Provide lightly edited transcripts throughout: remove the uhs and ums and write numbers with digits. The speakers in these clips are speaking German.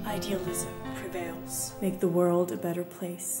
Idealism prevails. Make the world a better place.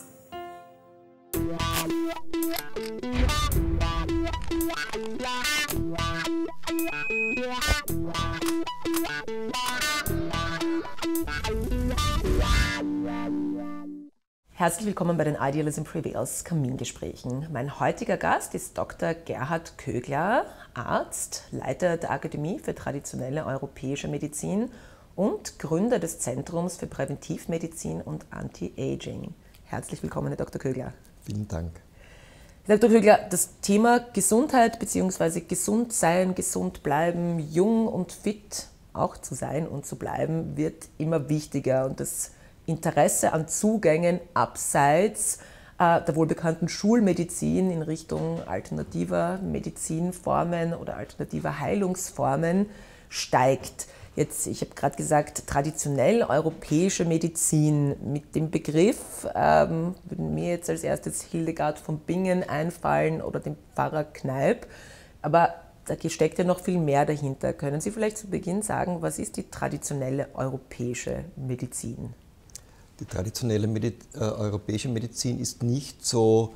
Herzlich willkommen bei den Idealism Prevails Kamingesprächen. Mein heutiger Gast ist Dr. Gerhard Kögler, Arzt, Leiter der Akademie für traditionelle europäische Medizin und Gründer des Zentrums für Präventivmedizin und Anti-Aging. Herzlich willkommen, Herr Dr. Kögler. Vielen Dank. Herr Dr. Kögler, das Thema Gesundheit bzw. gesund sein, gesund bleiben, jung und fit auch zu sein und zu bleiben, wird immer wichtiger. Und das Interesse an Zugängen abseits der wohlbekannten Schulmedizin in Richtung alternativer Medizinformen oder alternativer Heilungsformen steigt. Jetzt, ich habe gerade gesagt, traditionell europäische Medizin. Mit dem Begriff würden mir jetzt als erstes Hildegard von Bingen einfallen oder den Pfarrer Kneipp. Aber da steckt ja noch viel mehr dahinter. Können Sie vielleicht zu Beginn sagen, was ist die traditionelle europäische Medizin? Die traditionelle europäische Medizin ist nicht so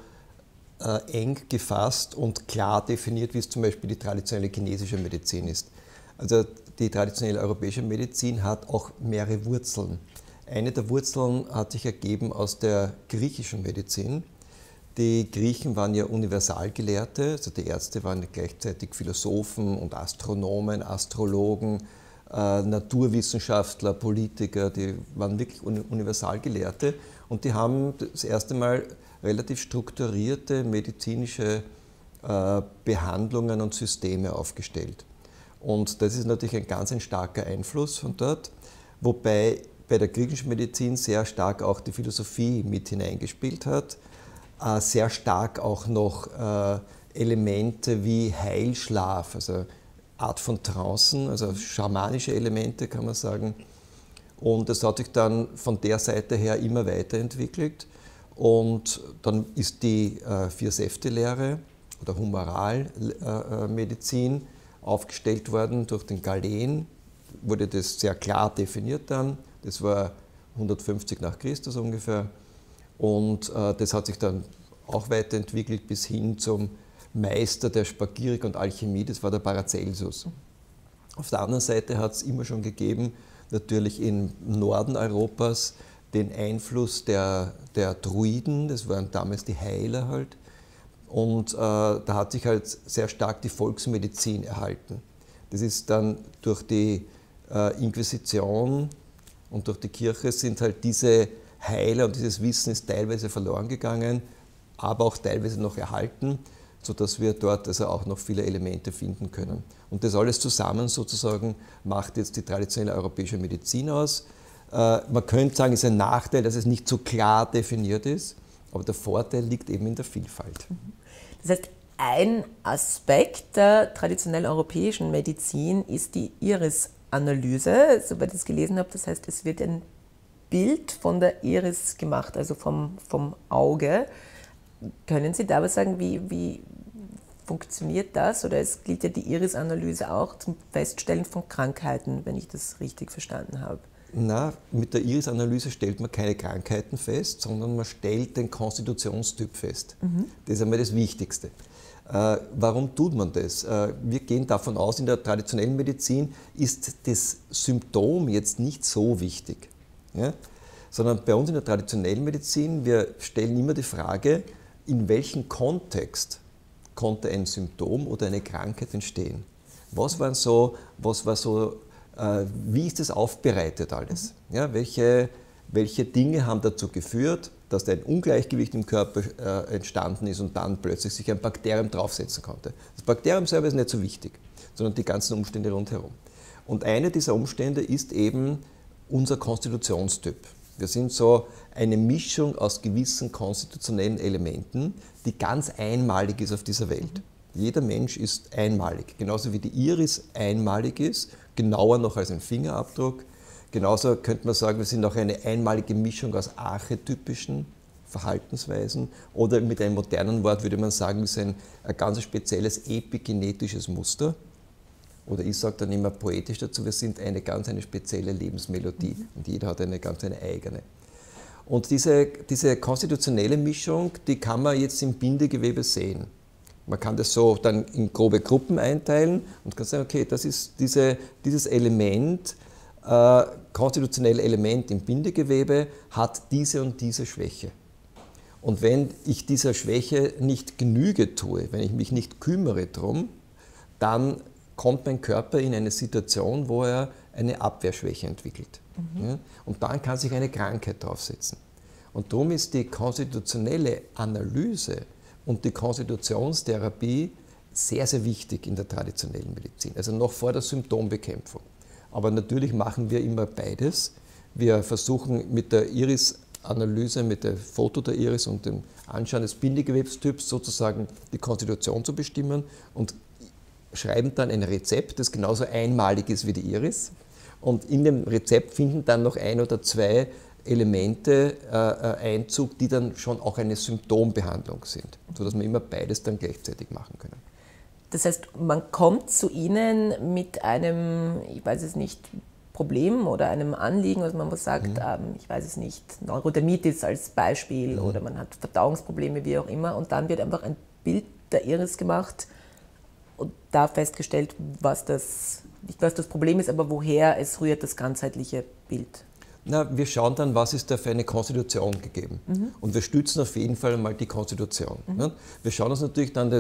eng gefasst und klar definiert, wie es zum Beispiel die traditionelle chinesische Medizin ist. Also die traditionelle europäische Medizin hat auch mehrere Wurzeln. Eine der Wurzeln hat sich ergeben aus der griechischen Medizin. Die Griechen waren ja Universalgelehrte, also die Ärzte waren gleichzeitig Philosophen und Astronomen, Astrologen, Naturwissenschaftler, Politiker, die waren wirklich Universalgelehrte und die haben das erste Mal relativ strukturierte medizinische Behandlungen und Systeme aufgestellt. Und das ist natürlich ein ganz starker Einfluss von dort, wobei bei der griechischen Medizin sehr stark auch die Philosophie mit hineingespielt hat, sehr stark auch noch Elemente wie Heilschlaf, also Art von Trancen, also schamanische Elemente kann man sagen. Und das hat sich dann von der Seite her immer weiterentwickelt. Und dann ist die Vier-Säfte-Lehre oder Humoralmedizin aufgestellt worden durch den Galen, wurde das sehr klar definiert dann. Das war 150 nach Christus ungefähr. Und das hat sich dann auch weiterentwickelt bis hin zum Meister der Spagyrik und Alchemie, das war der Paracelsus. Auf der anderen Seite hat es immer schon gegeben, natürlich im Norden Europas, den Einfluss der Druiden, das waren damals die Heiler halt. Und da hat sich halt sehr stark die Volksmedizin erhalten. Das ist dann durch die Inquisition und durch die Kirche sind halt diese Heiler und dieses Wissen ist teilweise verloren gegangen, aber auch teilweise noch erhalten, sodass wir dort also auch noch viele Elemente finden können. Und das alles zusammen sozusagen macht jetzt die traditionelle europäische Medizin aus. Man könnte sagen, es ist ein Nachteil, dass es nicht so klar definiert ist, aber der Vorteil liegt eben in der Vielfalt. Das heißt, ein Aspekt der traditionell europäischen Medizin ist die Iris-Analyse, soweit ich es gelesen habe. Das heißt, es wird ein Bild von der Iris gemacht, also vom Auge. Können Sie da was sagen, wie funktioniert das? Oder es gilt ja die Iris-Analyse auch zum Feststellen von Krankheiten, wenn ich das richtig verstanden habe. Na, mit der Iris-Analyse stellt man keine Krankheiten fest, sondern man stellt den Konstitutionstyp fest. Das ist einmal das Wichtigste. Warum tut man das? Wir gehen davon aus, in der traditionellen Medizin ist das Symptom jetzt nicht so wichtig. Ja? Sondern bei uns in der traditionellen Medizin, wir stellen immer die Frage, in welchem Kontext konnte ein Symptom oder eine Krankheit entstehen? Wie ist das aufbereitet alles? Ja, welche Dinge haben dazu geführt, dass da ein Ungleichgewicht im Körper entstanden ist und dann plötzlich sich ein Bakterium draufsetzen konnte? Das Bakterium selber ist nicht so wichtig, sondern die ganzen Umstände rundherum. Und eine dieser Umstände ist eben unser Konstitutionstyp. Wir sind so eine Mischung aus gewissen konstitutionellen Elementen, die ganz einmalig ist auf dieser Welt. Jeder Mensch ist einmalig, genauso wie die Iris einmalig ist, genauer noch als ein Fingerabdruck. Genauso könnte man sagen, wir sind auch eine einmalige Mischung aus archetypischen Verhaltensweisen oder mit einem modernen Wort würde man sagen, wir sind ein ganz spezielles epigenetisches Muster. oder ich sage dann immer poetisch dazu, wir sind eine spezielle Lebensmelodie und jeder hat eine eigene. Und diese konstitutionelle Mischung, die kann man jetzt im Bindegewebe sehen. Man kann das so dann in grobe Gruppen einteilen und kann sagen, okay, das ist dieses Element, konstitutionelle Element im Bindegewebe hat diese und diese Schwäche. Und wenn ich dieser Schwäche nicht Genüge tue, wenn ich mich nicht kümmere drum, dann kommt mein Körper in eine Situation, wo er eine Abwehrschwäche entwickelt. Ja? Und dann kann sich eine Krankheit draufsetzen. Und darum ist die konstitutionelle Analyse und die Konstitutionstherapie sehr, sehr wichtig in der traditionellen Medizin, also noch vor der Symptombekämpfung. Aber natürlich machen wir immer beides. Wir versuchen mit der Iris-Analyse, mit dem Foto der Iris und dem Anschauen des Bindegewebstyps sozusagen die Konstitution zu bestimmen und schreiben dann ein Rezept, das genauso einmalig ist wie die Iris. Und in dem Rezept finden dann noch 1 oder 2 Elemente Einzug, die dann schon auch eine Symptombehandlung sind, sodass wir immer beides dann gleichzeitig machen können. Das heißt, man kommt zu Ihnen mit einem, ich weiß es nicht, Problem oder einem Anliegen, also man sagt, ich weiß es nicht, Neurodermitis als Beispiel oder man hat Verdauungsprobleme, wie auch immer, und dann wird einfach ein Bild der Iris gemacht und da festgestellt, nicht was das Problem ist, aber woher es rührt, das ganzheitliche Bild. Na, wir schauen dann, was ist da für eine Konstitution gegeben. Und wir stützen auf jeden Fall mal die Konstitution. Ne? Wir schauen uns natürlich dann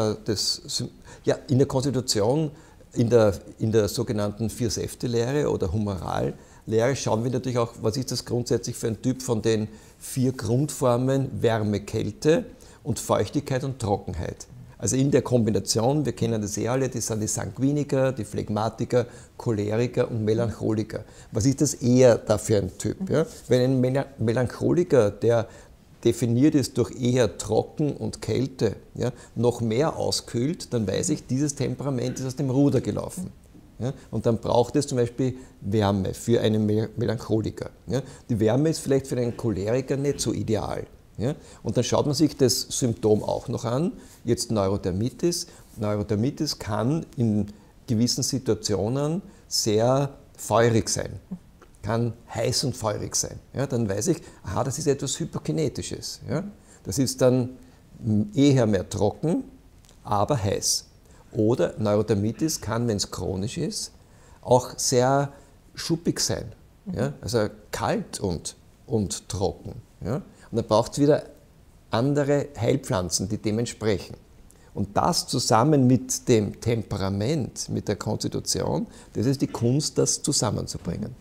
in der Konstitution, in der sogenannten 4-Säfte-Lehre oder Humorallehre, schauen wir natürlich auch, was ist das grundsätzlich für ein Typ von den 4 Grundformen Wärme, Kälte und Feuchtigkeit und Trockenheit. Also in der Kombination, wir kennen das alle, das sind die Sanguiniker, die Phlegmatiker, Choleriker und Melancholiker. Was ist das eher da für ein Typ? Ja? Wenn ein Melancholiker, der definiert ist durch eher Trocken und Kälte, ja, noch mehr auskühlt, dann weiß ich, dieses Temperament ist aus dem Ruder gelaufen. Ja? Und dann braucht es zum Beispiel Wärme für einen Melancholiker. Ja? Die Wärme ist vielleicht für einen Choleriker nicht so ideal. Ja? Und dann schaut man sich das Symptom auch noch an, jetzt Neurodermitis. Neurodermitis kann in gewissen Situationen sehr feurig sein, kann heiß und feurig sein. Ja? Dann weiß ich, aha, das ist etwas Hyperkinetisches. Ja? Das ist dann eher mehr trocken, aber heiß. Oder Neurodermitis kann, wenn es chronisch ist, auch sehr schuppig sein, ja? Also kalt und trocken. Ja? Und dann braucht es wieder andere Heilpflanzen, die dem entsprechen. Und das zusammen mit dem Temperament, mit der Konstitution, das ist die Kunst, das zusammenzubringen.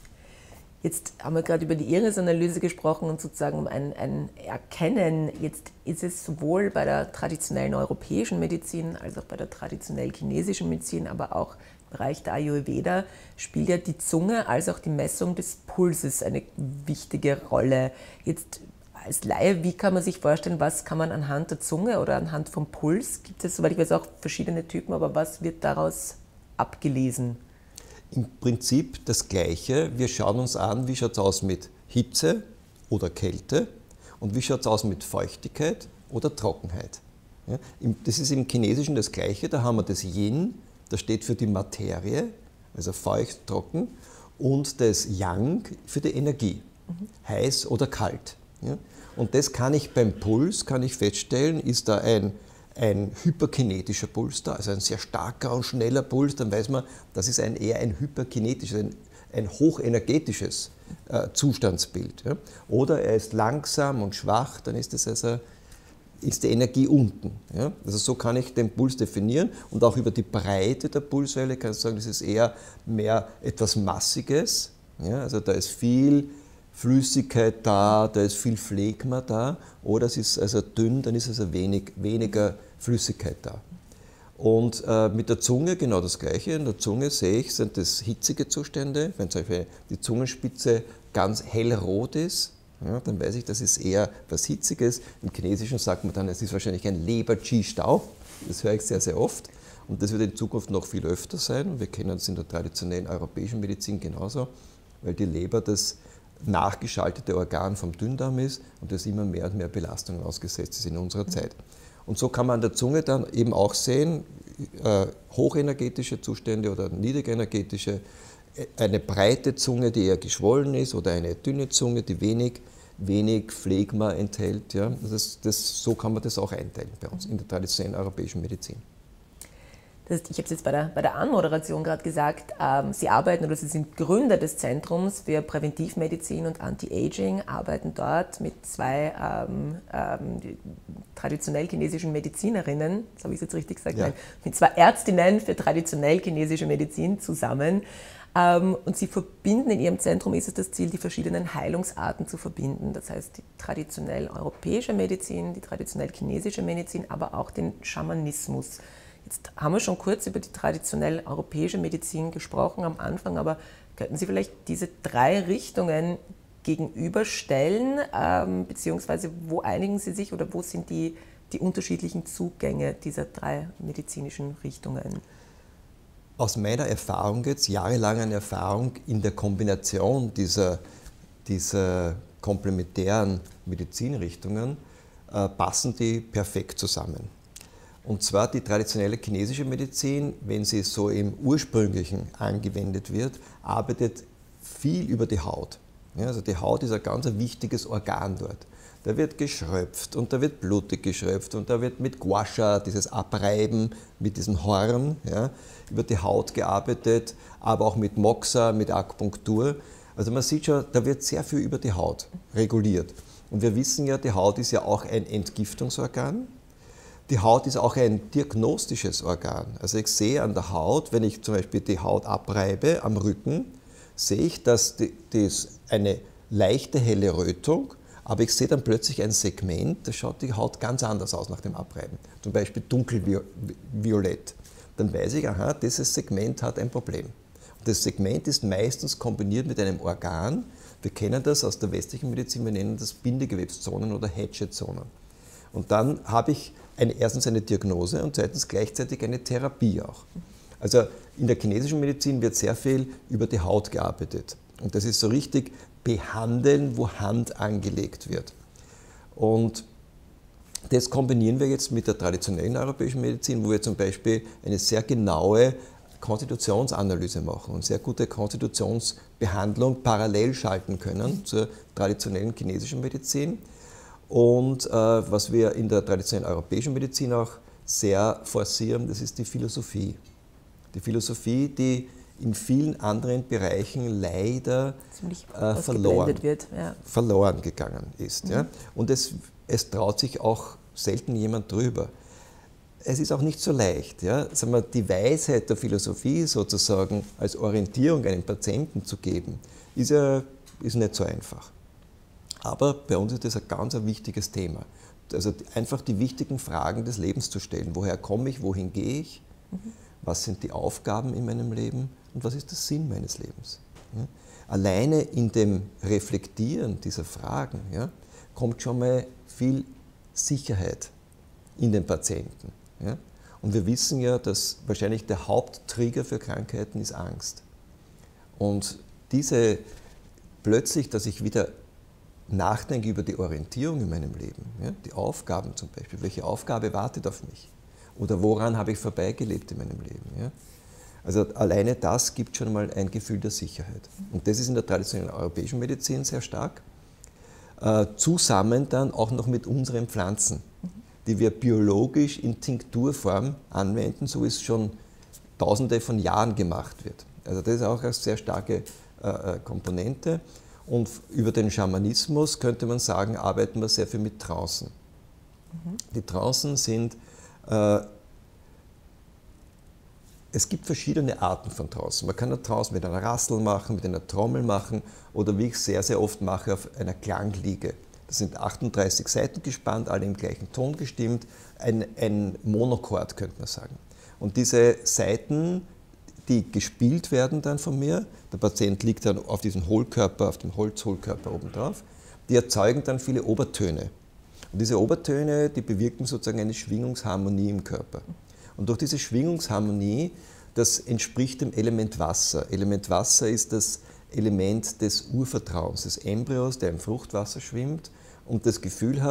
Jetzt haben wir gerade über die Iris-Analyse gesprochen und sozusagen um ein Erkennen. Jetzt ist es sowohl bei der traditionellen europäischen Medizin als auch bei der traditionell chinesischen Medizin, aber auch im Bereich der Ayurveda spielt ja die Zunge als auch die Messung des Pulses eine wichtige Rolle. Jetzt als Laie, wie kann man sich vorstellen, was kann man anhand der Zunge oder anhand vom Puls, gibt es, soweit ich weiß, auch verschiedene Typen, aber was wird daraus abgelesen? Im Prinzip das Gleiche. Wir schauen uns an, wie schaut es aus mit Hitze oder Kälte und wie schaut es aus mit Feuchtigkeit oder Trockenheit. Ja, das ist im Chinesischen das Gleiche. Da haben wir das Yin, das steht für die Materie, also feucht, trocken, und das Yang für die Energie, heiß oder kalt. Ja? Und das kann ich beim Puls feststellen, ist da ein hyperkinetischer Puls da, also ein sehr starker und schneller Puls, dann weiß man, das ist eher ein hyperkinetisches, ein hochenergetisches Zustandsbild. Ja? Oder er ist langsam und schwach, dann ist die Energie unten. Ja? Also so kann ich den Puls definieren und auch über die Breite der Pulswelle kann ich sagen, das ist eher mehr etwas Massiges. Ja? Also da ist viel Flüssigkeit da ist viel Phlegma da, oder es ist also dünn, dann ist also weniger Flüssigkeit da. Und mit der Zunge genau das Gleiche. In der Zunge sehe ich, sind das hitzige Zustände. Wenn zum Beispiel die Zungenspitze ganz hellrot ist, ja, dann weiß ich, das ist eher was Hitziges. Im Chinesischen sagt man dann, es ist wahrscheinlich ein Leber-Qi-Stau. Das höre ich sehr, sehr oft. Und das wird in Zukunft noch viel öfter sein. Wir kennen es in der traditionellen europäischen Medizin genauso, weil die Leber das nachgeschaltete Organ vom Dünndarm ist und das immer mehr und mehr Belastungen ausgesetzt ist in unserer Zeit. Und so kann man an der Zunge dann eben auch sehen, hochenergetische Zustände oder niedrigenergetische, eine breite Zunge, die eher geschwollen ist, oder eine dünne Zunge, die wenig Phlegma enthält. Ja. So kann man das auch einteilen bei uns in der traditionellen europäischen Medizin. Ich habe es jetzt bei der Anmoderation gerade gesagt, Sie arbeiten oder Sie sind Gründer des Zentrums für Präventivmedizin und Anti-Aging, arbeiten dort mit zwei traditionell chinesischen Medizinerinnen, das habe ich jetzt richtig gesagt, nein, mit zwei Ärztinnen für traditionell chinesische Medizin zusammen. Und Sie verbinden in Ihrem Zentrum, ist es das Ziel, die verschiedenen Heilungsarten zu verbinden. Das heißt, die traditionell europäische Medizin, die traditionell chinesische Medizin, aber auch den Schamanismus. Jetzt haben wir schon kurz über die traditionell europäische Medizin gesprochen am Anfang, aber könnten Sie vielleicht diese drei Richtungen gegenüberstellen, beziehungsweise wo einigen Sie sich oder wo sind die unterschiedlichen Zugänge dieser drei medizinischen Richtungen? Aus meiner Erfahrung jetzt, jahrelange Erfahrung in der Kombination dieser komplementären Medizinrichtungen, passen die perfekt zusammen. Und zwar die traditionelle chinesische Medizin, wenn sie so im Ursprünglichen angewendet wird, arbeitet viel über die Haut. Ja, also die Haut ist ein ganz wichtiges Organ dort. Da wird geschröpft und da wird blutig geschröpft und da wird mit Gua Sha, dieses Abreiben mit diesem Horn, ja, über die Haut gearbeitet, aber auch mit Moxa, mit Akupunktur. Also man sieht schon, da wird sehr viel über die Haut reguliert. Und wir wissen ja, die Haut ist ja auch ein Entgiftungsorgan. Die Haut ist auch ein diagnostisches Organ. Also ich sehe an der Haut, wenn ich zum Beispiel die Haut abreibe am Rücken, sehe ich, dass das eine leichte helle Rötung, aber ich sehe dann plötzlich ein Segment, da schaut die Haut ganz anders aus nach dem Abreiben. Zum Beispiel dunkelviolett. Dann weiß ich, aha, dieses Segment hat ein Problem. Und das Segment ist meistens kombiniert mit einem Organ. Wir kennen das aus der westlichen Medizin, wir nennen das Bindegewebszonen oder Hedgezonen. Und dann habe ich erstens eine Diagnose und zweitens gleichzeitig eine Therapie auch. Also in der chinesischen Medizin wird sehr viel über die Haut gearbeitet. Und das ist so richtig behandeln, wo Hand angelegt wird. Und das kombinieren wir jetzt mit der traditionellen europäischen Medizin, wo wir zum Beispiel eine sehr genaue Konstitutionsanalyse machen und sehr gute Konstitutionsbehandlung parallel schalten können zur traditionellen chinesischen Medizin. Und was wir in der traditionellen europäischen Medizin auch sehr forcieren, das ist die Philosophie. Die Philosophie, die in vielen anderen Bereichen leider verloren gegangen ist. Mhm. Ja? Und es traut sich auch selten jemand drüber. Es ist auch nicht so leicht. Ja? Sagen wir, die Weisheit der Philosophie sozusagen als Orientierung einem Patienten zu geben, ist nicht so einfach. Aber bei uns ist das ein ganz wichtiges Thema. Also einfach die wichtigen Fragen des Lebens zu stellen. Woher komme ich, wohin gehe ich? Mhm. Was sind die Aufgaben in meinem Leben und was ist der Sinn meines Lebens? Ja? Alleine in dem Reflektieren dieser Fragen, ja, kommt schon mal viel Sicherheit in den Patienten. Ja? Und wir wissen ja, dass wahrscheinlich der Haupttrigger für Krankheiten ist Angst. Und plötzlich, dass ich wieder nachdenke über die Orientierung in meinem Leben, ja? Die Aufgaben zum Beispiel, welche Aufgabe wartet auf mich? Oder woran habe ich vorbeigelebt in meinem Leben? Ja? Also alleine das gibt schon mal ein Gefühl der Sicherheit. Und das ist in der traditionellen europäischen Medizin sehr stark. Zusammen dann auch noch mit unseren Pflanzen, die wir biologisch in Tinkturform anwenden, so wie es schon Tausende von Jahren gemacht wird. Also das ist auch eine sehr starke Komponente. Und über den Schamanismus könnte man sagen, arbeiten wir sehr viel mit Trancen. Mhm. Die Trancen sind, es gibt verschiedene Arten von Trancen. Man kann eine Trance mit einer Rassel machen, mit einer Trommel machen oder wie ich sehr, sehr oft mache, auf einer Klangliege. Das sind 38 Saiten gespannt, alle im gleichen Ton gestimmt, ein Monochord könnte man sagen. Und diese Saiten, die gespielt werden dann von mir, der Patient liegt dann auf diesem Hohlkörper, auf dem Holzhohlkörper oben drauf, die erzeugen dann viele Obertöne. Und diese Obertöne, die bewirken sozusagen eine Schwingungsharmonie im Körper. Und durch diese Schwingungsharmonie, das entspricht dem Element Wasser. Element Wasser ist das Element des Urvertrauens, des Embryos, der im Fruchtwasser schwimmt und das Gefühl hat,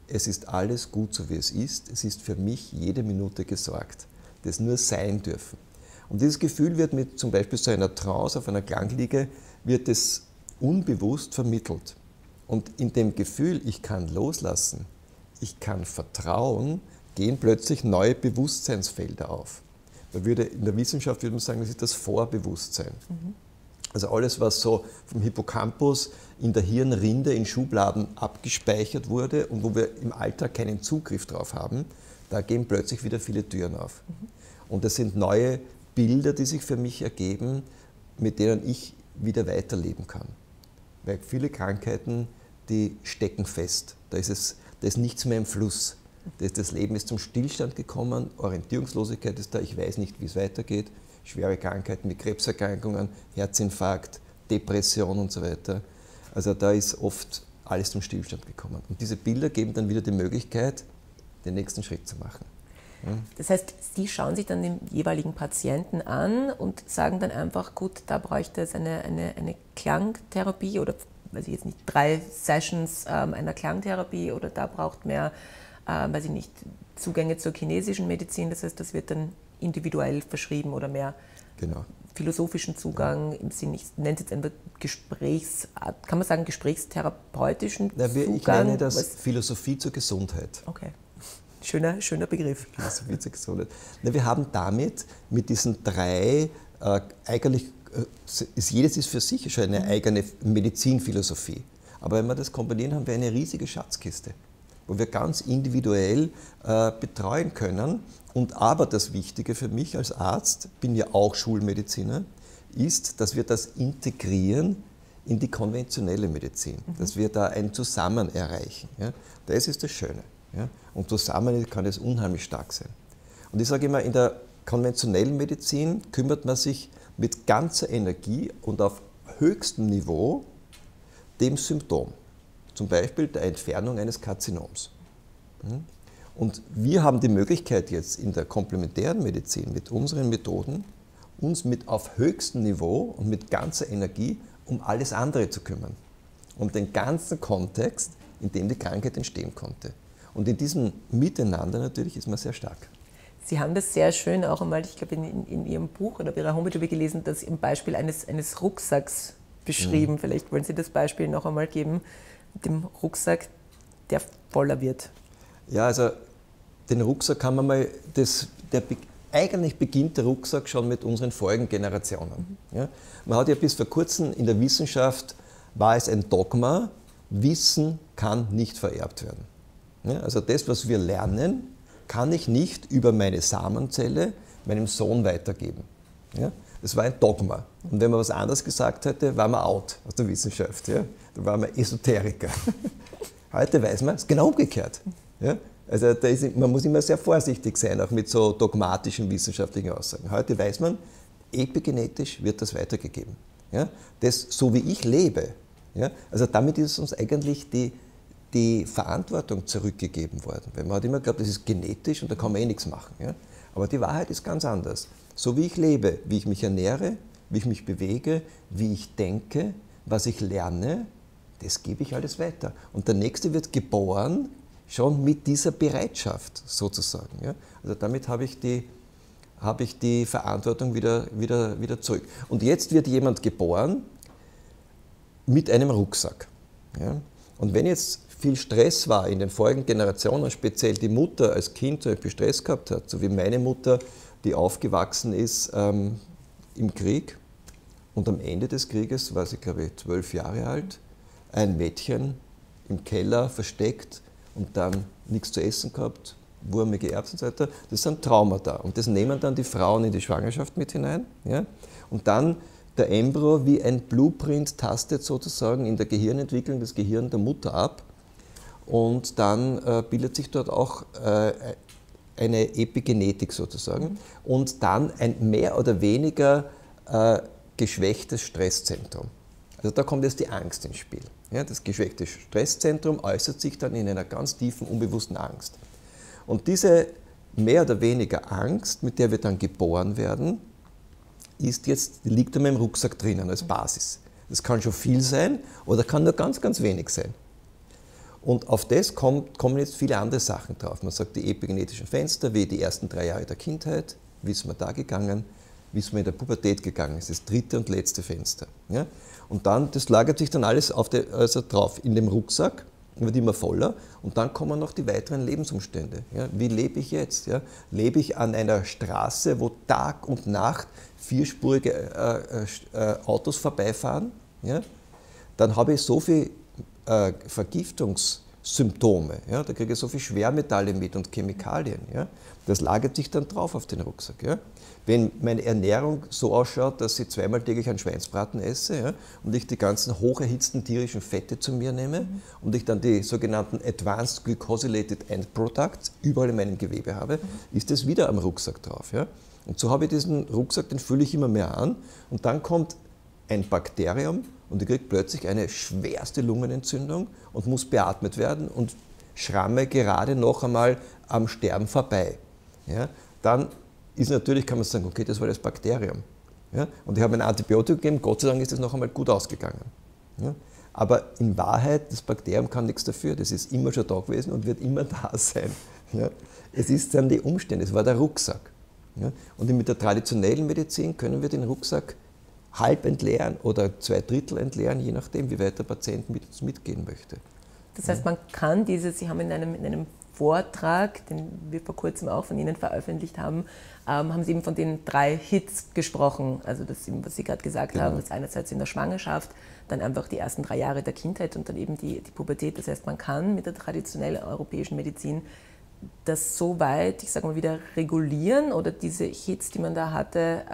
es ist alles gut so wie es ist für mich jede Minute gesorgt, das nur sein dürfen. Und dieses Gefühl wird mit zum Beispiel so einer Trance auf einer Klangliege, wird es unbewusst vermittelt. Und in dem Gefühl, ich kann loslassen, ich kann vertrauen, gehen plötzlich neue Bewusstseinsfelder auf. In der Wissenschaft würde man sagen, das ist das Vorbewusstsein. Also alles, was so vom Hippocampus in der Hirnrinde in Schubladen abgespeichert wurde und wo wir im Alltag keinen Zugriff drauf haben, da gehen plötzlich wieder viele Türen auf. Und das sind neue Bilder, die sich für mich ergeben, mit denen ich wieder weiterleben kann. Weil viele Krankheiten, die stecken fest. Da ist nichts mehr im Fluss. Das Leben ist zum Stillstand gekommen, Orientierungslosigkeit ist da, ich weiß nicht, wie es weitergeht. Schwere Krankheiten wie Krebserkrankungen, Herzinfarkt, Depression und so weiter. Also da ist oft alles zum Stillstand gekommen. Und diese Bilder geben dann wieder die Möglichkeit, den nächsten Schritt zu machen. Das heißt, Sie schauen sich dann den jeweiligen Patienten an und sagen dann einfach, gut, da bräuchte es eine Klangtherapie oder, weiß ich jetzt nicht, 3 Sessions einer Klangtherapie oder da braucht mehr, weiß ich nicht, Zugänge zur chinesischen Medizin. Das heißt, das wird dann individuell verschrieben oder mehr philosophischen Zugang im Sinne, ich nenne es jetzt einfach kann man sagen gesprächstherapeutischen Zugang? Ich nenne das Philosophie zur Gesundheit. Okay. Schöner Begriff. Philosophie zur Gesundheit. Wir haben damit mit diesen 3 eigentlich, jedes ist für sich schon eine eigene Medizinphilosophie. Aber wenn wir das kombinieren, haben wir eine riesige Schatzkiste, wo wir ganz individuell betreuen können. Und aber das Wichtige für mich als Arzt, bin ja auch Schulmediziner, ist, dass wir das integrieren in die konventionelle Medizin, dass wir da ein Zusammen erreichen. Ja? Das ist das Schöne. Ja? Und zusammen kann es unheimlich stark sein. Und ich sage immer, in der konventionellen Medizin kümmert man sich mit ganzer Energie und auf höchstem Niveau dem Symptom. Zum Beispiel der Entfernung eines Karzinoms. Und wir haben die Möglichkeit jetzt in der komplementären Medizin mit unseren Methoden, uns mit auf höchstem Niveau und mit ganzer Energie um alles andere zu kümmern. Um den ganzen Kontext, in dem die Krankheit entstehen konnte. Und in diesem Miteinander natürlich ist man sehr stark. Sie haben das sehr schön auch einmal, ich glaube in Ihrem Buch oder auf Ihrer Homepage habe ich gelesen, dass im Beispiel eines Rucksacks beschrieben. Vielleicht wollen Sie das Beispiel noch einmal geben, mit dem Rucksack, der voller wird. Ja, also den Rucksack kann man mal, eigentlich beginnt der Rucksack schon mit unseren vorigen Generationen. Ja? Man hat ja bis vor kurzem in der Wissenschaft, war es ein Dogma, Wissen kann nicht vererbt werden. Ja? Also das, was wir lernen, kann ich nicht über meine Samenzelle meinem Sohn weitergeben. Ja? Das war ein Dogma. Und wenn man was anderes gesagt hätte, war man out aus der Wissenschaft. Ja? Da war man Esoteriker. Heute weiß man, es ist genau umgekehrt. Ja? Also man muss immer sehr vorsichtig sein, auch mit so dogmatischen wissenschaftlichen Aussagen. Heute weiß man, epigenetisch wird das weitergegeben. Ja? Das, so wie ich lebe. Ja? Also damit ist uns eigentlich die Verantwortung zurückgegeben worden. Weil man hat immer geglaubt, das ist genetisch und da kann man nichts machen. Ja? Aber die Wahrheit ist ganz anders. So wie ich lebe, wie ich mich ernähre, wie ich mich bewege, wie ich denke, was ich lerne, das gebe ich alles weiter. Und der Nächste wird geboren, schon mit dieser Bereitschaft sozusagen. Ja? Also damit habe ich die Verantwortung wieder zurück. Und jetzt wird jemand geboren mit einem Rucksack. Ja? Und wenn jetzt viel Stress war in den vorigen Generationen, speziell die Mutter als Kind zum Beispiel Stress gehabt hat, so wie meine Mutter, die aufgewachsen ist im Krieg und am Ende des Krieges war sie, glaube ich, 12 Jahre alt, ein Mädchen im Keller versteckt und dann nichts zu essen gehabt, wurmige Erbsen und so weiter, das sind Traumata. Und das nehmen dann die Frauen in die Schwangerschaft mit hinein. Ja? Und dann der Embryo wie ein Blueprint tastet sozusagen in der Gehirnentwicklung das Gehirn der Mutter ab. Und dann bildet sich dort auch eine Epigenetik sozusagen. Und dann ein mehr oder weniger geschwächtes Stresszentrum. Also da kommt jetzt die Angst ins Spiel. Ja, das geschwächte Stresszentrum äußert sich dann in einer ganz tiefen, unbewussten Angst. Und diese mehr oder weniger Angst, mit der wir dann geboren werden, liegt einmal im Rucksack drinnen als Basis. Das kann schon viel sein oder kann nur ganz, ganz wenig sein. Und auf das kommen jetzt viele andere Sachen drauf. Man sagt, die epigenetischen Fenster, wie die ersten 3 Jahre der Kindheit, wie ist man da gegangen, wie ist man in der Pubertät gegangen, das ist das dritte und letzte Fenster. Ja? Und dann, das lagert sich dann alles drauf in dem Rucksack, wird immer voller und dann kommen noch die weiteren Lebensumstände. Ja? Wie lebe ich jetzt? Ja? Lebe ich an einer Straße, wo Tag und Nacht vierspurige Autos vorbeifahren? Ja? Dann habe ich so viel Vergiftungssymptome, ja? Da kriege ich so viel Schwermetalle mit und Chemikalien. Ja? Das lagert sich dann drauf auf den Rucksack. Ja? Wenn meine Ernährung so ausschaut, dass ich 2-mal täglich einen Schweinsbraten esse, ja, und ich die ganzen hocherhitzten tierischen Fette zu mir nehme und ich dann die sogenannten Advanced Glycosylated End Products überall in meinem Gewebe habe, ist das wieder am Rucksack drauf. Ja. Und so habe ich diesen Rucksack, den fülle ich immer mehr an und dann kommt ein Bakterium und ich kriege plötzlich eine schwerste Lungenentzündung und muss beatmet werden und schramme gerade noch einmal am Sterben vorbei. Ja. Dann ist natürlich, kann man sagen, okay, das war das Bakterium. Ja? Und ich habe ein Antibiotikum gegeben, Gott sei Dank ist das noch einmal gut ausgegangen. Ja? Aber in Wahrheit, das Bakterium kann nichts dafür, das ist immer schon da gewesen und wird immer da sein. Ja? Es ist dann die Umstände, es war der Rucksack. Ja? Und mit der traditionellen Medizin können wir den Rucksack halb entleeren oder 2/3 entleeren, je nachdem, wie weit der Patient mit uns mitgehen möchte. Das heißt, man kann Sie haben in einem Vortrag, den wir vor kurzem auch von Ihnen veröffentlicht haben, haben Sie eben von den 3 Hits gesprochen. Also das, was Sie gerade gesagt haben, das einerseits in der Schwangerschaft, dann einfach die ersten 3 Jahre der Kindheit und dann eben die Pubertät. Das heißt, man kann mit der traditionellen europäischen Medizin das so weit, ich sage mal, wieder regulieren oder diese Hits, die man da hatte,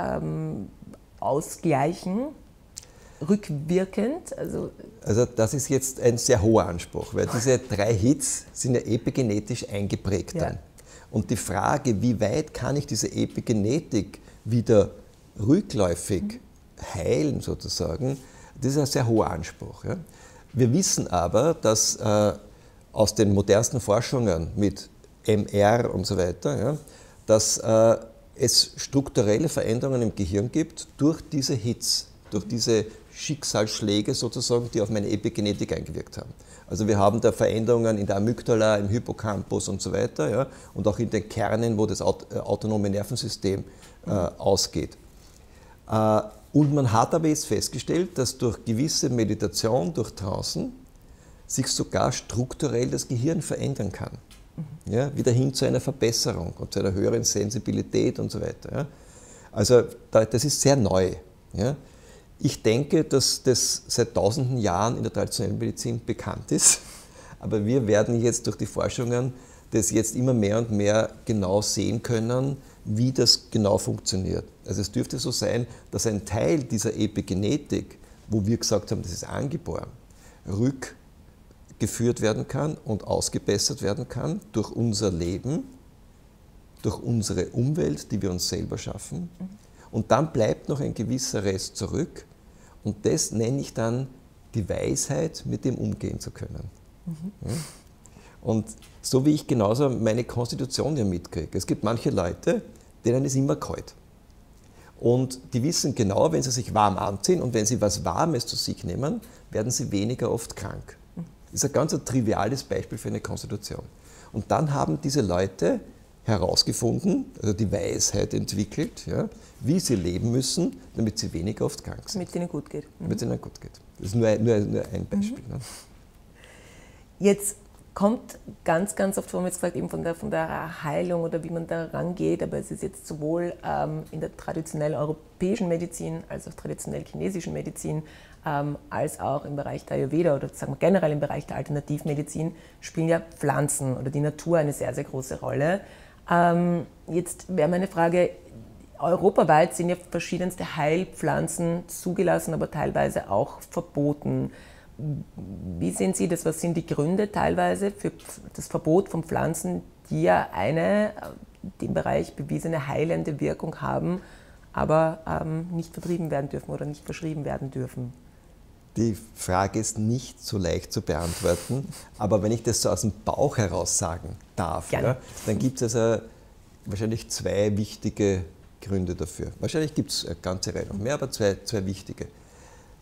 ausgleichen, rückwirkend? Also das ist jetzt ein sehr hoher Anspruch, weil diese 3 Hits sind ja epigenetisch eingeprägt dann. Und die Frage, wie weit kann ich diese Epigenetik wieder rückläufig heilen sozusagen, das ist ein sehr hoher Anspruch. Ja. Wir wissen aber, dass aus den modernsten Forschungen mit MR und so weiter, ja, dass es strukturelle Veränderungen im Gehirn gibt durch diese Hits, durch diese Schicksalsschläge sozusagen, die auf meine Epigenetik eingewirkt haben. Also wir haben da Veränderungen in der Amygdala, im Hippocampus und so weiter, ja, und auch in den Kernen, wo das autonome Nervensystem ausgeht. Und man hat aber jetzt festgestellt, dass durch gewisse Meditation, durch Trancen, sich sogar strukturell das Gehirn verändern kann. Ja, wieder hin zu einer Verbesserung und zu einer höheren Sensibilität und so weiter. Ja. Also das ist sehr neu. Ja. Ich denke, dass das seit tausenden Jahren in der traditionellen Medizin bekannt ist, aber wir werden jetzt durch die Forschungen das jetzt immer mehr und mehr genau sehen können, wie das genau funktioniert. Also es dürfte so sein, dass ein Teil dieser Epigenetik, wo wir gesagt haben, das ist angeboren, rückgeführt werden kann und ausgebessert werden kann durch unser Leben, durch unsere Umwelt, die wir uns selber schaffen. Und dann bleibt noch ein gewisser Rest zurück und das nenne ich dann die Weisheit, mit dem umgehen zu können. Ja? Und so wie ich genauso meine Konstitution ja mitkriege. Es gibt manche Leute, denen ist immer kalt. Und die wissen genau, wenn sie sich warm anziehen und wenn sie was Warmes zu sich nehmen, werden sie weniger oft krank. Das ist ein ganz triviales Beispiel für eine Konstitution. Und dann haben diese Leute herausgefunden, also die Weisheit entwickelt, ja, wie sie leben müssen, damit sie weniger oft krank sind. Damit es ihnen gut geht. Damit es ihnen gut geht. Das ist nur ein Beispiel. Ne? Jetzt kommt ganz, ganz oft, wir haben jetzt gesagt, eben von der Heilung oder wie man da rangeht, aber es ist jetzt sowohl in der traditionell europäischen Medizin als auch traditionell chinesischen Medizin als auch im Bereich der Ayurveda oder sagen wir generell im Bereich der Alternativmedizin spielen ja Pflanzen oder die Natur eine sehr, sehr große Rolle. Jetzt wäre meine Frage, europaweit sind ja verschiedenste Heilpflanzen zugelassen, aber teilweise auch verboten. Wie sehen Sie das? Was sind die Gründe teilweise für das Verbot von Pflanzen, die ja eine im Bereich bewiesene heilende Wirkung haben, aber nicht vertrieben werden dürfen oder nicht verschrieben werden dürfen? Die Frage ist nicht so leicht zu beantworten, aber wenn ich das so aus dem Bauch heraus sagen darf, ja, dann gibt es also wahrscheinlich 2 wichtige Gründe dafür. Wahrscheinlich gibt es eine ganze Reihe noch mehr, aber zwei wichtige.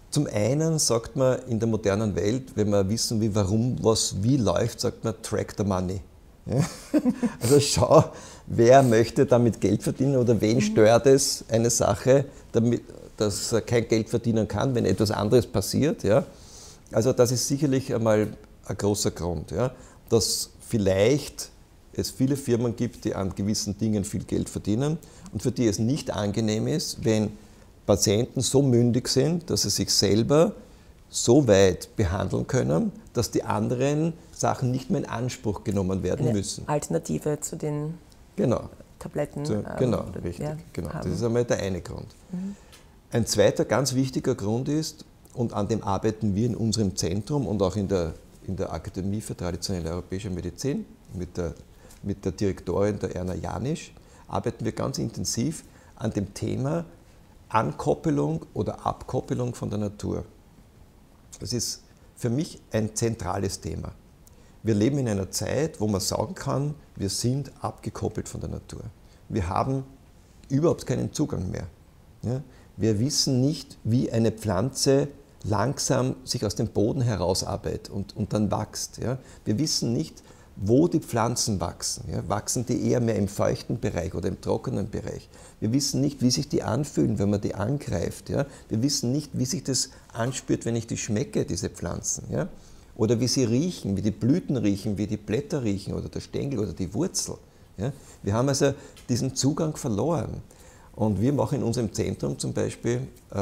Zum einen sagt man in der modernen Welt, wenn wir wissen will, warum was wie läuft, sagt man track the money. Ja? Also schau, wer möchte damit Geld verdienen oder wen stört es eine Sache, damit, dass er kein Geld verdienen kann, wenn etwas anderes passiert. Ja? Also das ist sicherlich einmal ein großer Grund, ja? Dass vielleicht es viele Firmen gibt, die an gewissen Dingen viel Geld verdienen und für die es nicht angenehm ist, wenn Patienten so mündig sind, dass sie sich selber so weit behandeln können, dass die anderen Sachen nicht mehr in Anspruch genommen werden müssen. Alternative zu den Tabletten. Genau, richtig. Ja, genau. Das ist einmal der eine Grund. Ein zweiter ganz wichtiger Grund ist, und an dem arbeiten wir in unserem Zentrum und auch in der Akademie für traditionelle europäische Medizin mit der Direktorin, der Erna Janisch, arbeiten wir ganz intensiv an dem Thema Ankoppelung oder Abkoppelung von der Natur. Das ist für mich ein zentrales Thema. Wir leben in einer Zeit, wo man sagen kann, wir sind abgekoppelt von der Natur. Wir haben überhaupt keinen Zugang mehr. Ja? Wir wissen nicht, wie eine Pflanze langsam sich aus dem Boden herausarbeitet und dann wächst. Ja? Wir wissen nicht, wo die Pflanzen wachsen. Ja? Wachsen die eher mehr im feuchten Bereich oder im trockenen Bereich? Wir wissen nicht, wie sich die anfühlen, wenn man die angreift. Ja? Wir wissen nicht, wie sich das anspürt, wenn ich die schmecke, diese Pflanzen. Ja? Oder wie sie riechen, wie die Blüten riechen, wie die Blätter riechen oder der Stängel oder die Wurzel. Ja? Wir haben also diesen Zugang verloren. Und wir machen in unserem Zentrum zum Beispiel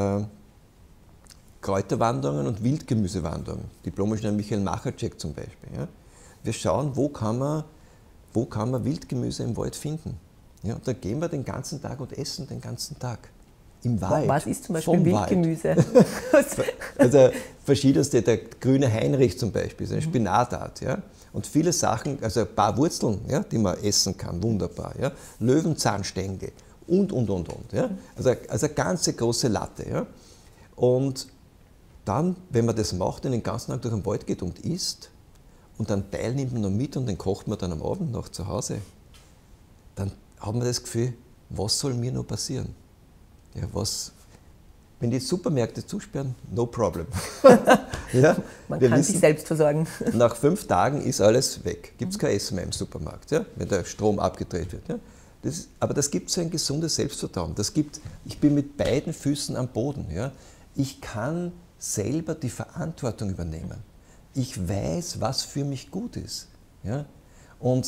Kräuterwanderungen und Wildgemüsewanderungen. Diplom-Ingenieur Michael Machatschek zum Beispiel. Ja? Wir schauen, wo kann man Wildgemüse im Wald finden. Ja, und da gehen wir den ganzen Tag und essen den ganzen Tag. Im Wald. Was ist zum Beispiel Wildgemüse? Also verschiedenste, der grüne Heinrich zum Beispiel, ist eine Spinatart. Ja? Und viele Sachen, also ein paar Wurzeln, ja, die man essen kann, wunderbar. Ja? Löwenzahnstängel und. Ja? Also eine ganze große Latte. Ja? Und dann, wenn man das macht und den ganzen Tag durch den Wald geht und isst, und dann Teil nimmt man noch mit und den kocht man dann am Abend noch zu Hause, dann hat man das Gefühl, was soll mir noch passieren? Ja, wenn die Supermärkte zusperren, no problem. Ja, man kann sich selbst versorgen. Nach 5 Tagen ist alles weg. Gibt es kein Essen mehr im Supermarkt, ja, wenn der Strom abgedreht wird. Ja. Aber das gibt so ein gesundes Selbstvertrauen. Ich bin mit beiden Füßen am Boden. Ja. Ich kann selber die Verantwortung übernehmen. Ich weiß, was für mich gut ist. Ja? Und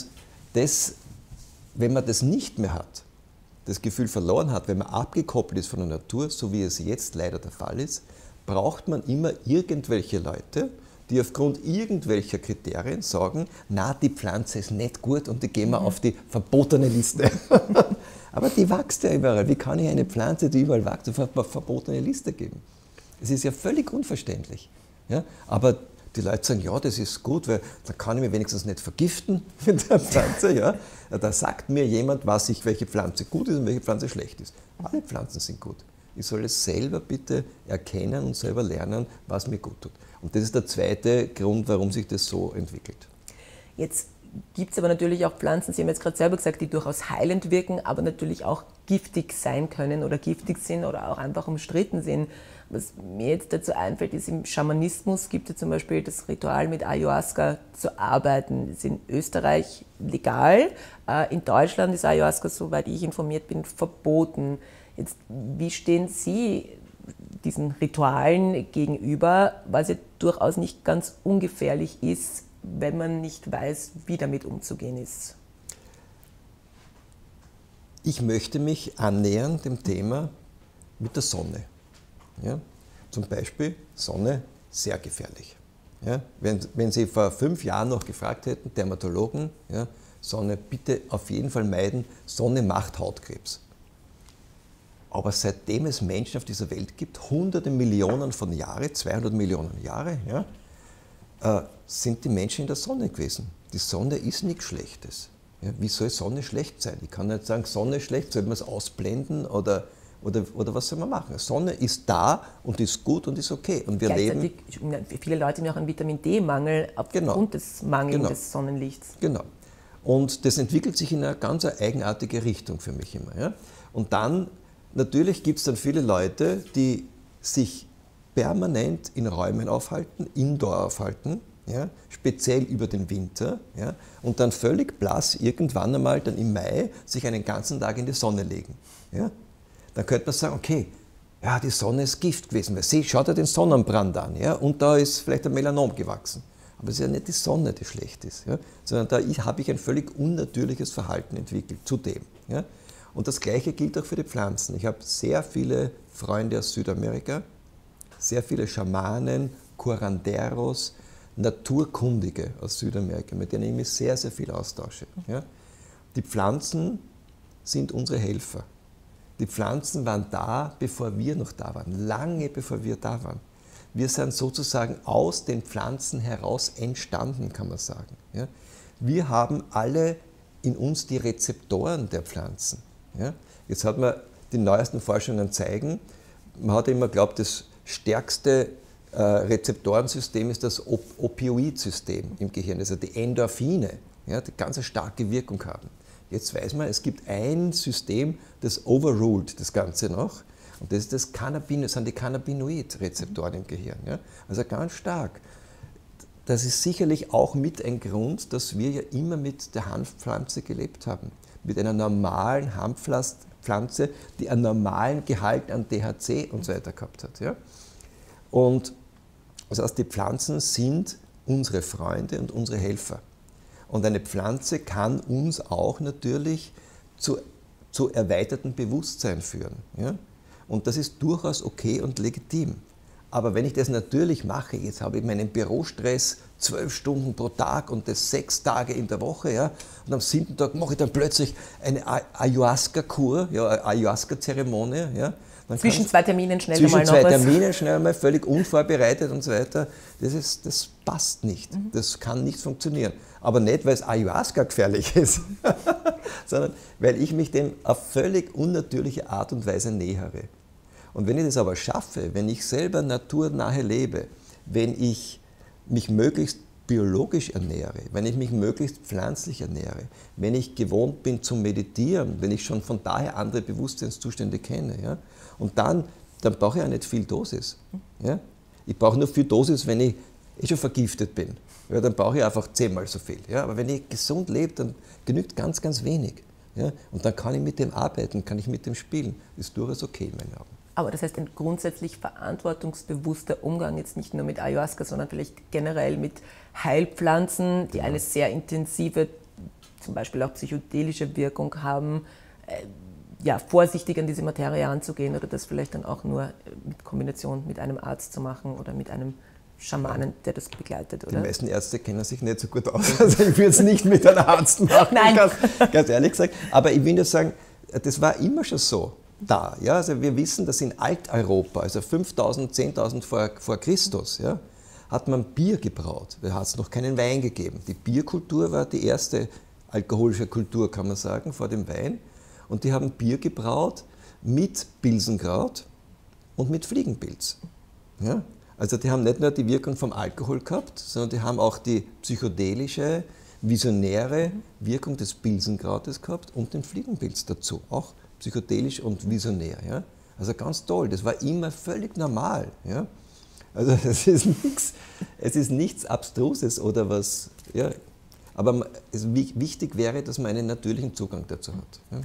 wenn man das nicht mehr hat, das Gefühl verloren hat, wenn man abgekoppelt ist von der Natur, so wie es jetzt leider der Fall ist, braucht man immer irgendwelche Leute, die aufgrund irgendwelcher Kriterien sagen, na, die Pflanze ist nicht gut und die gehen wir auf die verbotene Liste. Aber die wächst ja überall. Wie kann ich eine Pflanze, die überall wächst, auf eine verbotene Liste geben? Es ist ja völlig unverständlich. Ja? Aber die Leute sagen, ja, das ist gut, weil da kann ich mich wenigstens nicht vergiften mit der Pflanze. Ja? Da sagt mir jemand, welche Pflanze gut ist und welche Pflanze schlecht ist. Alle Pflanzen sind gut. Ich soll es selber bitte erkennen und selber lernen, was mir gut tut. Und das ist der zweite Grund, warum sich das so entwickelt. Jetzt gibt es aber natürlich auch Pflanzen, Sie haben jetzt gerade selber gesagt, die durchaus heilend wirken, aber natürlich auch giftig sein können oder giftig sind oder auch einfach umstritten sind. Was mir jetzt dazu einfällt, ist, im Schamanismus gibt es zum Beispiel das Ritual, mit Ayahuasca zu arbeiten. Das ist in Österreich legal, in Deutschland ist Ayahuasca, soweit ich informiert bin, verboten. Jetzt, wie stehen Sie diesen Ritualen gegenüber, was ja durchaus nicht ganz ungefährlich ist, wenn man nicht weiß, wie damit umzugehen ist? Ich möchte mich annähern dem Thema mit der Sonne. Ja? Zum Beispiel Sonne, sehr gefährlich. Ja? Wenn Sie vor 5 Jahren noch gefragt hätten, Dermatologen, ja, Sonne bitte auf jeden Fall meiden, Sonne macht Hautkrebs. Aber seitdem es Menschen auf dieser Welt gibt, hunderte Millionen von Jahren, 200 Millionen Jahre, ja, sind die Menschen in der Sonne gewesen. Die Sonne ist nichts Schlechtes. Ja, wie soll Sonne schlecht sein? Ich kann nicht sagen, Sonne ist schlecht, soll man es ausblenden oder was soll man machen? Sonne ist da und ist gut und ist okay. Und wir leben. Viele Leute haben auch einen Vitamin-D-Mangel aufgrund des Mangels des Sonnenlichts. Genau. Und das entwickelt sich in eine ganz eigenartige Richtung für mich immer. Ja? Und dann, natürlich gibt es dann viele Leute, die sich permanent in Räumen aufhalten, indoor aufhalten, ja, speziell über den Winter, ja, und dann völlig blass irgendwann einmal dann im Mai sich einen ganzen Tag in die Sonne legen. Ja. Dann könnte man sagen, okay, ja, die Sonne ist Gift gewesen, weil schaut ja den Sonnenbrand an, ja, und da ist vielleicht ein Melanom gewachsen. Aber es ist ja nicht die Sonne, die schlecht ist, ja, sondern da habe ich ein völlig unnatürliches Verhalten entwickelt, zudem. Ja. Und das Gleiche gilt auch für die Pflanzen. Ich habe sehr viele Freunde aus Südamerika, sehr viele Schamanen, Curanderos, Naturkundige aus Südamerika, mit denen ich mich sehr, sehr viel austausche. Ja. Die Pflanzen sind unsere Helfer. Die Pflanzen waren da, bevor wir noch da waren, lange bevor wir da waren. Wir sind sozusagen aus den Pflanzen heraus entstanden, kann man sagen. Ja. Wir haben alle in uns die Rezeptoren der Pflanzen. Ja. Jetzt hat man die neuesten Forschungen zeigen, man hat immer geglaubt, das stärkste Rezeptorensystem ist das Opioidsystem im Gehirn, also die Endorphine, ja, die ganz eine starke Wirkung haben. Jetzt weiß man, es gibt ein System, das overruled das Ganze noch, und das ist das sind die Cannabinoid-Rezeptoren im Gehirn. Ja? Also ganz stark. Das ist sicherlich auch mit ein Grund, dass wir ja immer mit der Hanfpflanze gelebt haben. Mit einer normalen Hanfpflanze, die einen normalen Gehalt an THC und so weiter gehabt hat. Ja? Und das heißt, die Pflanzen sind unsere Freunde und unsere Helfer. Und eine Pflanze kann uns auch natürlich zu erweitertem Bewusstsein führen. Ja? Und das ist durchaus okay und legitim. Aber wenn ich das natürlich mache, jetzt habe ich meinen Bürostress 12 Stunden pro Tag und das 6 Tage in der Woche, ja, und am 7. Tag mache ich dann plötzlich eine Ayahuasca-Kur, ja, eine Ayahuasca-Zeremonie. Ja, zwischen zwei Terminen schnell mal noch was. Zwischen zwei Terminen schnell mal völlig unvorbereitet und so weiter. Das passt nicht. Das kann nicht funktionieren. Aber nicht, weil es Ayahuasca gefährlich ist, sondern weil ich mich dem auf völlig unnatürliche Art und Weise nähere. Und wenn ich das aber schaffe, wenn ich selber naturnahe lebe, wenn ich mich möglichst biologisch ernähre, wenn ich mich möglichst pflanzlich ernähre, wenn ich gewohnt bin zu meditieren, wenn ich schon von daher andere Bewusstseinszustände kenne, ja, und dann brauche ich auch nicht viel Dosis. Ja. Ich brauche nur viel Dosis, wenn ich schon vergiftet bin. Ja, dann brauche ich einfach 10-mal so viel. Ja. Aber wenn ich gesund lebe, dann genügt ganz, ganz wenig. Ja. Und dann kann ich mit dem arbeiten, kann ich mit dem spielen. Das ist durchaus okay in meinen Augen. Aber das heißt, ein grundsätzlich verantwortungsbewusster Umgang jetzt nicht nur mit Ayahuasca, sondern vielleicht generell mit Heilpflanzen, die eine sehr intensive, zum Beispiel auch psychedelische Wirkung haben, ja, vorsichtig an diese Materie anzugehen oder das vielleicht dann auch nur mit Kombination mit einem Arzt zu machen oder mit einem Schamanen, der das begleitet, oder? Die meisten Ärzte kennen sich nicht so gut aus, also ich würde es nicht mit einem Arzt machen, Nein. Ganz ehrlich gesagt. Aber ich will nur sagen, das war immer schon so. Da, ja, also wir wissen, dass in Alteuropa, also 5000, 10.000 vor Christus, ja, hat man Bier gebraut. Da hat es noch keinen Wein gegeben. Die Bierkultur war die erste alkoholische Kultur, kann man sagen, vor dem Wein. Und die haben Bier gebraut mit Pilsenkraut und mit Fliegenpilz. Ja? Also die haben nicht nur die Wirkung vom Alkohol gehabt, sondern die haben auch die psychedelische, visionäre Wirkung des Pilsenkrautes gehabt und den Fliegenpilz dazu, auch psychedelisch und visionär. Ja? Also ganz toll, das war immer völlig normal. Ja? Also es ist nichts Abstruses oder was. Ja? Aber wichtig wäre, dass man einen natürlichen Zugang dazu hat. Ja?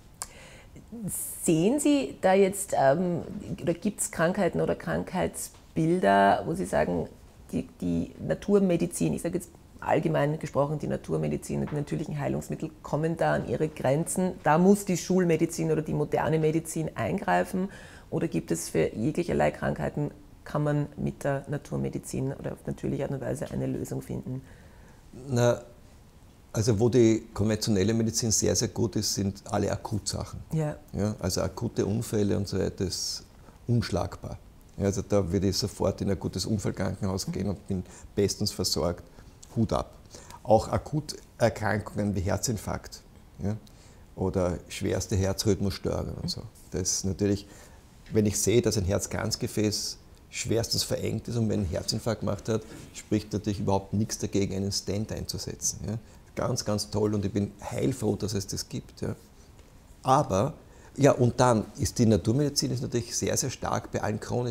Sehen Sie da jetzt, oder gibt es Krankheiten oder Krankheitsbilder, wo Sie sagen, die Naturmedizin, ich sage jetzt allgemein gesprochen, die Naturmedizin und die natürlichen Heilungsmittel kommen da an ihre Grenzen. Da muss die Schulmedizin oder die moderne Medizin eingreifen. Oder gibt es für jeglicherlei Krankheiten, kann man mit der Naturmedizin oder auf natürliche Art und Weise eine Lösung finden? Na, also wo die konventionelle Medizin sehr, sehr gut ist, sind alle Akutsachen. Ja. Ja, also akute Unfälle und so weiter ist unschlagbar. Ja, also da würde ich sofort in ein gutes Unfallkrankenhaus gehen und bin bestens versorgt. Hut ab. Auch Akuterkrankungen wie Herzinfarkt, ja, oder schwerste Herzrhythmusstörungen und so. Das ist natürlich, wenn ich sehe, dass ein Herzkranzgefäß schwerstens verengt ist und wenn ein Herzinfarkt gemacht hat, spricht natürlich überhaupt nichts dagegen, einen Stent einzusetzen. Ja. Ganz, ganz toll und ich bin heilfroh, dass es das gibt. Ja. Aber, ja, und dann ist die Naturmedizin ist natürlich sehr, sehr stark bei allen chronischen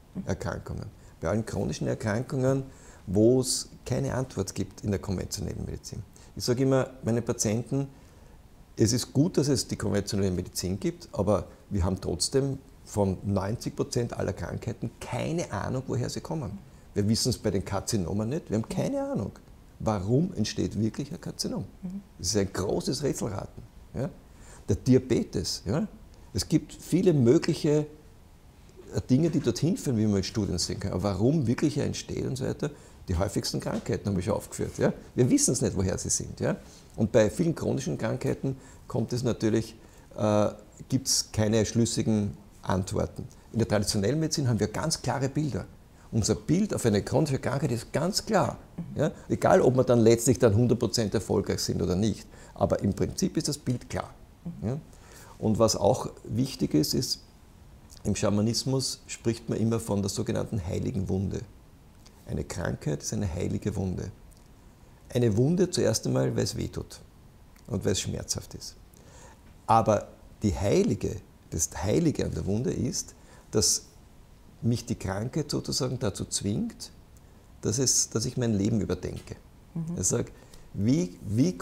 Erkrankungen. Bei allen chronischen Erkrankungen, wo es keine Antwort gibt in der konventionellen Medizin. Ich sage immer meinen Patienten, es ist gut, dass es die konventionelle Medizin gibt, aber wir haben trotzdem von 90% aller Krankheiten keine Ahnung, woher sie kommen. Wir wissen es bei den Karzinomen nicht, wir haben keine Ahnung, warum entsteht wirklich ein Karzinom. Das ist ein großes Rätselraten. Ja? Der Diabetes, ja? Es gibt viele mögliche Dinge, die dorthin führen, wie man in Studien sehen kann. Aber warum wirklich er entsteht und so weiter, die häufigsten Krankheiten habe ich schon aufgeführt. Ja? Wir wissen es nicht, woher sie sind. Ja? Und bei vielen chronischen Krankheiten kommt es natürlich, gibt es keine schlüssigen Antworten. In der traditionellen Medizin haben wir ganz klare Bilder. Unser Bild auf eine chronische Krankheit ist ganz klar. Ja? Egal, ob wir dann letztlich dann 100% erfolgreich sind oder nicht. Aber im Prinzip ist das Bild klar. Ja? Und was auch wichtig ist, ist, im Schamanismus spricht man immer von der sogenannten heiligen Wunde. Eine Krankheit ist eine heilige Wunde. Eine Wunde zuerst einmal, weil es wehtut und weil es schmerzhaft ist. Aber das Heilige an der Wunde ist, dass mich die Krankheit sozusagen dazu zwingt, dass ich mein Leben überdenke. Ich sage, wie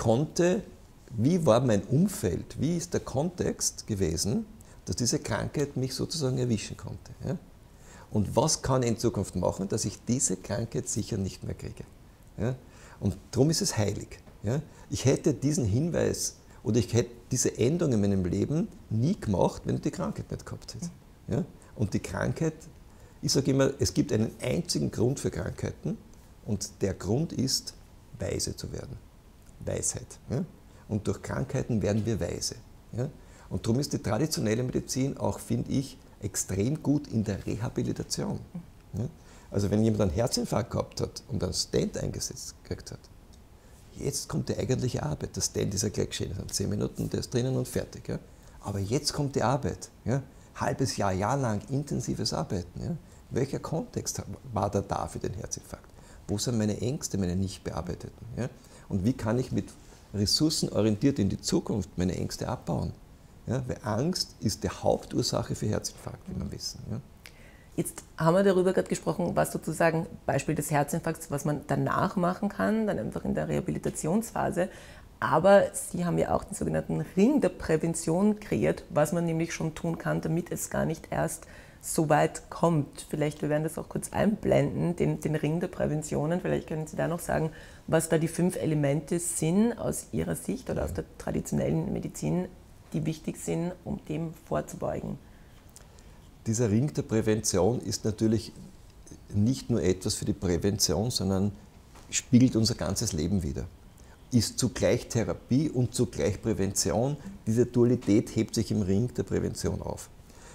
war mein Umfeld, wie ist der Kontext gewesen, dass diese Krankheit mich sozusagen erwischen konnte. Ja? Und was kann ich in Zukunft machen, dass ich diese Krankheit sicher nicht mehr kriege. Ja? Und darum ist es heilig. Ja? Ich hätte diesen Hinweis oder ich hätte diese Änderung in meinem Leben nie gemacht, wenn ich die Krankheit nicht gehabt hätte. Ja? Und die Krankheit, ich sage immer, es gibt einen einzigen Grund für Krankheiten und der Grund ist, weise zu werden. Weisheit. Ja? Und durch Krankheiten werden wir weise. Ja? Und darum ist die traditionelle Medizin auch, finde ich, extrem gut in der Rehabilitation. Ja? Also wenn jemand einen Herzinfarkt gehabt hat und einen Stent eingesetzt gekriegt hat, jetzt kommt die eigentliche Arbeit. Der Stent ist ja gleich geschehen, das sind 10 Minuten, der ist drinnen und fertig. Ja? Aber jetzt kommt die Arbeit. Ja? Halbes Jahr, Jahr lang intensives Arbeiten. Ja? Welcher Kontext war da für den Herzinfarkt? Wo sind meine Ängste, meine nicht bearbeiteten? Ja? Und wie kann ich mit ressourcenorientiert in die Zukunft meine Ängste abbauen? Ja? Weil Angst ist die Hauptursache für Herzinfarkt, wie wir wissen. Ja? Jetzt haben wir darüber gerade gesprochen, was sozusagen Beispiel des Herzinfarkts, was man danach machen kann, dann einfach in der Rehabilitationsphase. Aber Sie haben ja auch den sogenannten Ring der Prävention kreiert, was man nämlich schon tun kann, damit es gar nicht erst so weit kommt. Vielleicht, wir werden das auch kurz einblenden, den Ring der Präventionen. Vielleicht können Sie da noch sagen, was da die 5 Elemente sind aus Ihrer Sicht oder aus der traditionellen Medizin, die wichtig sind, um dem vorzubeugen. Dieser Ring der Prävention ist natürlich nicht nur etwas für die Prävention, sondern spiegelt unser ganzes Leben wider. Ist zugleich Therapie und zugleich Prävention. Diese Dualität hebt sich im Ring der Prävention auf.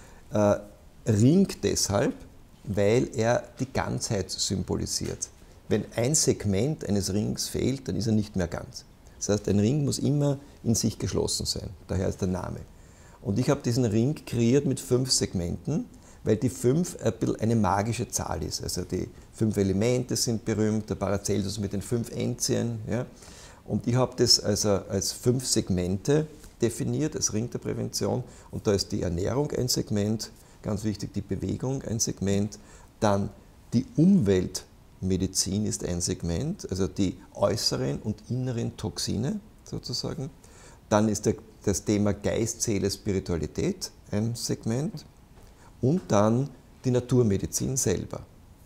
Ring deshalb, weil er die Ganzheit symbolisiert. Wenn ein Segment eines Rings fehlt, dann ist er nicht mehr ganz. Das heißt, ein Ring muss immer in sich geschlossen sein, daher ist der Name. Und ich habe diesen Ring kreiert mit 5 Segmenten, weil die 5 ein bisschen eine magische Zahl ist. Also die 5 Elemente sind berühmt, der Paracelsus mit den 5 Enzien. Ja? Und ich habe das also als 5 Segmente definiert, als Ring der Prävention. Und da ist die Ernährung ein Segment, ganz wichtig, die Bewegung ein Segment, dann die Umweltmedizin ist ein Segment, also die äußeren und inneren Toxine sozusagen. Dann ist das Thema Geist, Seele, Spiritualität ein Segment und dann die Naturmedizin selber.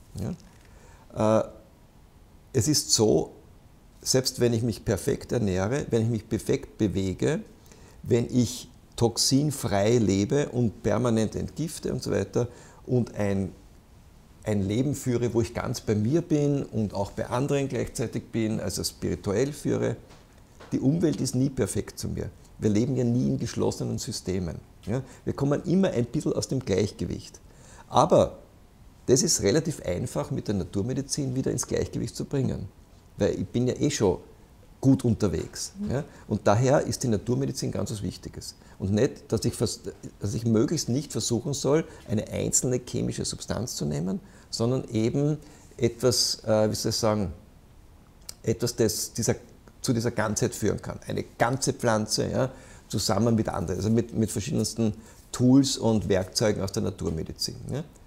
Ja? Es ist so, selbst wenn ich mich perfekt ernähre, wenn ich mich perfekt bewege, wenn ich toxinfrei lebe und permanent entgifte und so weiter und ein Leben führe, wo ich ganz bei mir bin und auch bei anderen gleichzeitig bin, also spirituell führe, die Umwelt ist nie perfekt zu mir. Wir leben ja nie in geschlossenen Systemen. Ja? Wir kommen immer ein bisschen aus dem Gleichgewicht. Aber das ist relativ einfach mit der Naturmedizin wieder ins Gleichgewicht zu bringen. Weil ich bin ja eh schon gut unterwegs. Ja? Und daher ist die Naturmedizin ganz was Wichtiges. Und nicht, dass ich möglichst nicht versuchen soll, eine einzelne chemische Substanz zu nehmen, sondern eben etwas, wie soll ich sagen, etwas, das zu dieser Ganzheit führen kann. Eine ganze Pflanze, ja, zusammen mit anderen, also mit verschiedensten Tools und Werkzeugen aus der Naturmedizin. Ja.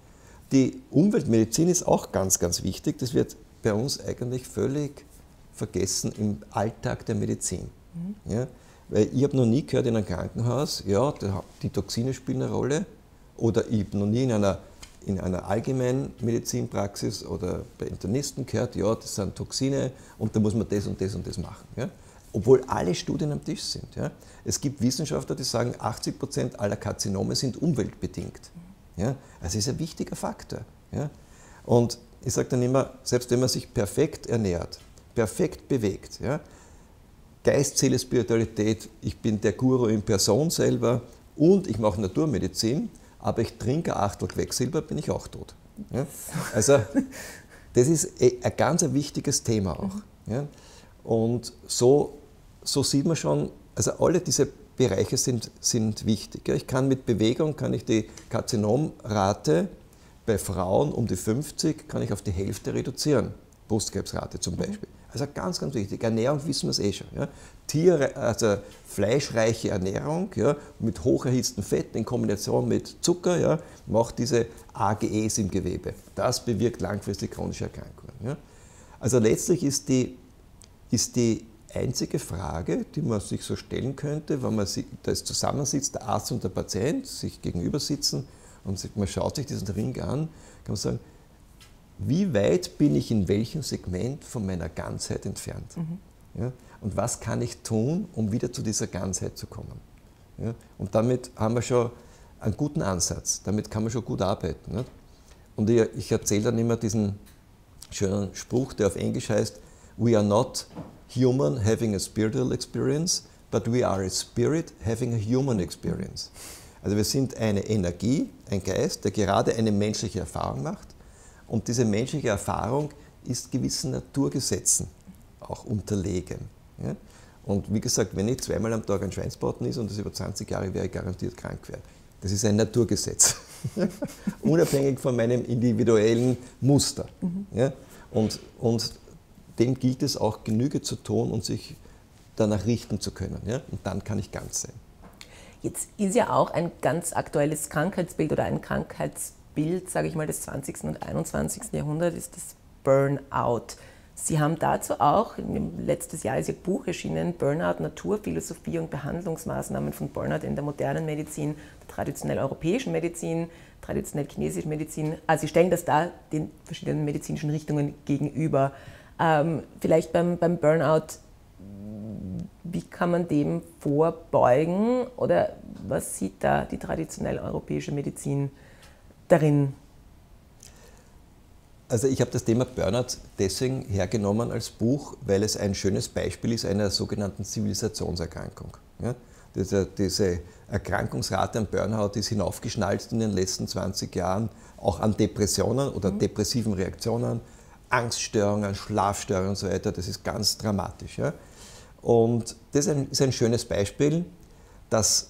die Umweltmedizin ist auch ganz, ganz wichtig. Das wird bei uns eigentlich völlig vergessen im Alltag der Medizin. Ja? Weil ich habe noch nie gehört in einem Krankenhaus, ja, die Toxine spielen eine Rolle, oder ich habe noch nie in einer allgemeinen Medizinpraxis oder bei Internisten gehört, ja, das sind Toxine und da muss man das und das und das machen. Ja? Obwohl alle Studien am Tisch sind. Ja? Es gibt Wissenschaftler, die sagen, 80% aller Karzinome sind umweltbedingt. Ja? Also ist ein wichtiger Faktor. Ja? Und ich sage dann immer, selbst wenn man sich perfekt ernährt, perfekt bewegt, ja? Geist, Seele, Spiritualität, ich bin der Guru in Person selber und ich mache Naturmedizin, aber ich trinke ein Achtel Quecksilber, bin ich auch tot. Ja? Also das ist ein ganz wichtiges Thema auch. Ja? Und so sieht man schon, also alle diese Bereiche sind wichtig. Ja? Ich kann mit Bewegung, kann ich die Karzinomrate bei Frauen um die 50 kann ich auf die Hälfte reduzieren, Brustkrebsrate zum Beispiel. Also ganz, ganz wichtig. Ernährung wissen wir es eh schon. Ja? Also fleischreiche Ernährung, ja, mit hocherhitztem Fett in Kombination mit Zucker, ja, macht diese AGEs im Gewebe. Das bewirkt langfristig chronische Erkrankungen. Ja? Also letztlich ist die einzige Frage, die man sich so stellen könnte, wenn man da zusammensitzt, der Arzt und der Patient sich gegenüber sitzen und man schaut sich diesen Ring an, kann man sagen, wie weit bin ich in welchem Segment von meiner Ganzheit entfernt? Ja? Und was kann ich tun, um wieder zu dieser Ganzheit zu kommen? Ja? Und damit haben wir schon einen guten Ansatz, damit kann man schon gut arbeiten. Nicht? Und ich erzähle dann immer diesen schönen Spruch, der auf Englisch heißt, "We are not human having a spiritual experience, but we are a spirit having a human experience." Also wir sind eine Energie, ein Geist, der gerade eine menschliche Erfahrung macht. Und diese menschliche Erfahrung ist gewissen Naturgesetzen auch unterlegen. Ja? Und wie gesagt, wenn ich zweimal am Tag ein Schweinsbraten esse und das über 20 Jahre, wäre ich garantiert krank werden. Das ist ein Naturgesetz, unabhängig von meinem individuellen Muster. Ja? Und dem gilt es auch, Genüge zu tun und sich danach richten zu können. Ja? Und dann kann ich ganz sein. Jetzt ist ja auch ein ganz aktuelles Krankheitsbild oder ein Krankheitsbild, sage ich mal, des 20. und 21. Jahrhunderts ist das Burnout. Sie haben dazu auch, letztes Jahr ist Ihr Buch erschienen, Burnout, Natur, Philosophie und Behandlungsmaßnahmen von Burnout in der modernen Medizin, der traditionell europäischen Medizin, traditionell chinesischen Medizin. Also Sie stellen das da den verschiedenen medizinischen Richtungen gegenüber. Vielleicht beim Burnout, wie kann man dem vorbeugen oder was sieht da die traditionell europäische Medizin darin? Also ich habe das Thema Burnout deswegen hergenommen als Buch, weil es ein schönes Beispiel ist einer sogenannten Zivilisationserkrankung. Ja? Diese Erkrankungsrate an Burnout ist hinaufgeschnallt in den letzten 20 Jahren, auch an Depressionen oder depressiven Reaktionen, Angststörungen, Schlafstörungen und so weiter. Das ist ganz dramatisch. Ja? Und das ist ein schönes Beispiel, dass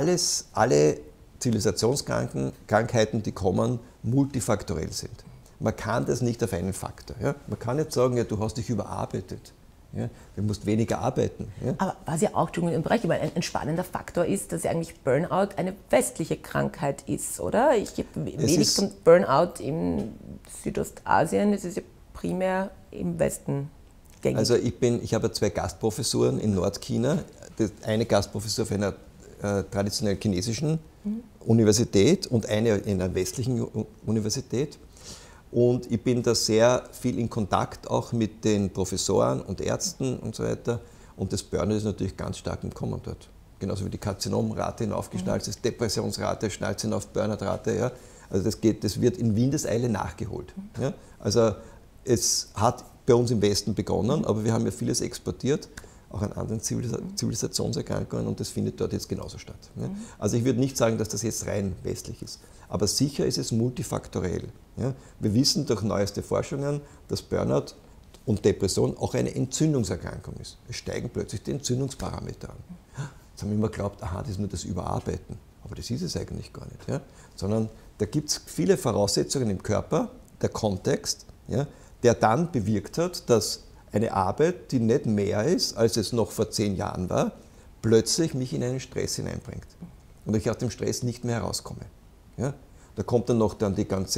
alle Zivilisationskrankheiten, die kommen, multifaktorell sind. Man kann das nicht auf einen Faktor. Ja? Man kann nicht sagen, ja, du hast dich überarbeitet. Ja? Du musst weniger arbeiten. Ja? Aber was ja auch im Bereich, ein spannender Faktor ist, dass ja eigentlich Burnout eine westliche Krankheit ist, oder? Ich habe wenig von Burnout in Südostasien, es ist ja primär im Westen gängig. Also ich habe 2 Gastprofessuren in Nordchina. Eine Gastprofessur auf einer traditionell chinesischen Universität und eine in einer westlichen Universität. Und ich bin da sehr viel in Kontakt auch mit den Professoren und Ärzten und so weiter. Und das Burnout ist natürlich ganz stark im Kommen dort. Genauso wie die Karzinomrate hinaufgeschnallt ist, Depressionsrate schnallt hinauf, Burnout-Rate. Ja. Also das wird in Windeseile nachgeholt. Ja. Also es hat bei uns im Westen begonnen, aber wir haben ja vieles exportiert, auch an anderen Zivilisationserkrankungen, und das findet dort jetzt genauso statt. Ja. Also ich würde nicht sagen, dass das jetzt rein westlich ist, aber sicher ist es multifaktorell. Ja. Wir wissen durch neueste Forschungen, dass Burnout und Depression auch eine Entzündungserkrankung ist. Es steigen plötzlich die Entzündungsparameter an. Jetzt haben wir immer geglaubt, aha, das ist nur das Überarbeiten, aber das ist es eigentlich gar nicht. Ja. Sondern da gibt es viele Voraussetzungen im Körper, der Kontext, ja, der dann bewirkt hat, dass eine Arbeit, die nicht mehr ist, als es noch vor 10 Jahren war, plötzlich mich in einen Stress hineinbringt und ich aus dem Stress nicht mehr herauskomme. Ja? Da kommt dann noch die ganze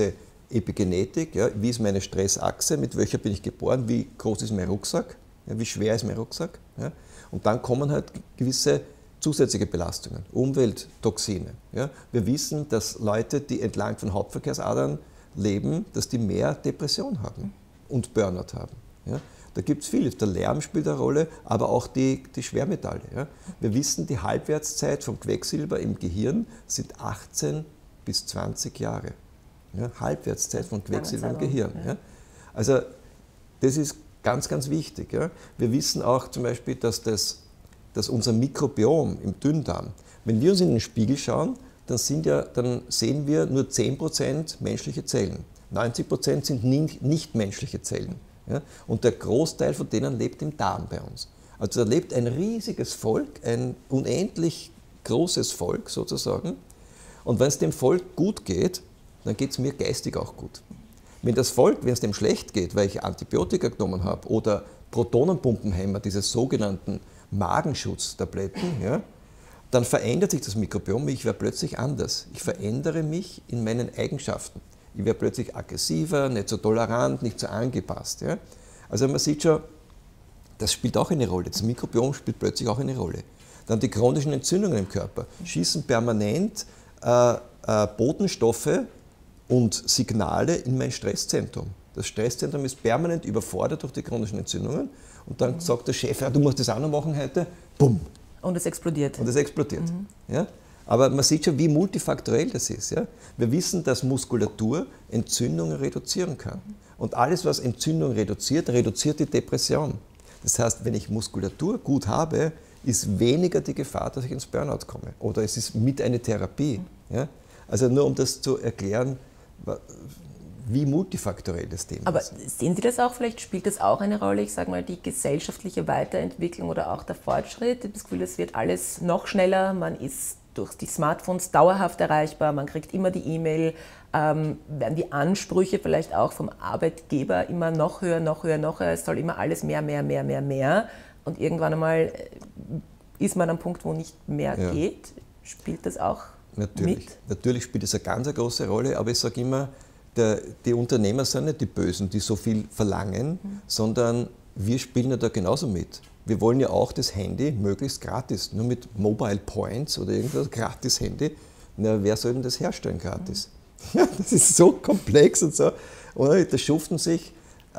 Epigenetik, ja, wie ist meine Stressachse, mit welcher bin ich geboren, wie groß ist mein Rucksack, ja, wie schwer ist mein Rucksack. Ja, und dann kommen halt gewisse zusätzliche Belastungen, Umwelttoxine. Ja. Wir wissen, dass Leute, die entlang von Hauptverkehrsadern leben, dass die mehr Depression haben und Burnout haben. Ja. Da gibt es viel. Der Lärm spielt eine Rolle, aber auch die Schwermetalle. Ja. Wir wissen, die Halbwertszeit von Quecksilber im Gehirn sind 18 bis 20 Jahre. Ja. Halbwertszeit von Quecksilber im Gehirn. Ja. Also das ist ganz, ganz wichtig. Ja. Wir wissen auch zum Beispiel, dass unser Mikrobiom im Dünndarm, wenn wir uns in den Spiegel schauen, dann sehen wir nur 10% menschliche Zellen. 90% sind nichtmenschliche Zellen. Ja? Und der Großteil von denen lebt im Darm bei uns. Also da lebt ein riesiges Volk, ein unendlich großes Volk sozusagen. Und wenn es dem Volk gut geht, dann geht es mir geistig auch gut. Wenn es dem schlecht geht, weil ich Antibiotika genommen habe oder Protonenpumpenhemmer, diese sogenannten Magenschutztabletten, ja, dann verändert sich das Mikrobiom, ich werde plötzlich anders. Ich verändere mich in meinen Eigenschaften. Ich werde plötzlich aggressiver, nicht so tolerant, nicht so angepasst. Ja. Also man sieht schon, das spielt auch eine Rolle. Das Mikrobiom spielt plötzlich auch eine Rolle. Dann die chronischen Entzündungen im Körper schießen permanent Botenstoffe und Signale in mein Stresszentrum. Das Stresszentrum ist permanent überfordert durch die chronischen Entzündungen und dann sagt der Chef, ja, du musst das auch noch machen heute, bumm. Und es explodiert. Ja? Aber man sieht schon, wie multifaktorell das ist. Ja? Wir wissen, dass Muskulatur Entzündungen reduzieren kann. Und alles, was Entzündung reduziert, reduziert die Depression. Das heißt, wenn ich Muskulatur gut habe, ist weniger die Gefahr, dass ich ins Burnout komme. Oder es ist mit einer Therapie. Ja? Also nur um das zu erklären, wie multifaktorell das Thema ist. Aber sehen Sie das auch, vielleicht spielt das auch eine Rolle, ich sage mal, die gesellschaftliche Weiterentwicklung oder auch der Fortschritt? Ich habe das Gefühl, es wird alles noch schneller, man ist durch die Smartphones dauerhaft erreichbar, man kriegt immer die E-Mail, werden die Ansprüche vielleicht auch vom Arbeitgeber immer noch höher, noch höher, noch höher, es soll immer alles mehr und irgendwann einmal ist man am Punkt, wo nicht mehr geht. Spielt das auch mit? Natürlich spielt es eine ganz große Rolle, aber ich sage immer, die Unternehmer sind nicht die Bösen, die so viel verlangen, sondern wir spielen ja da genauso mit. Wir wollen ja auch das Handy möglichst gratis, nur mit Mobile Points oder irgendwas gratis Handy. Na, wer soll denn das herstellen gratis? Ja, das ist so komplex und so. Oder? Da schuften sich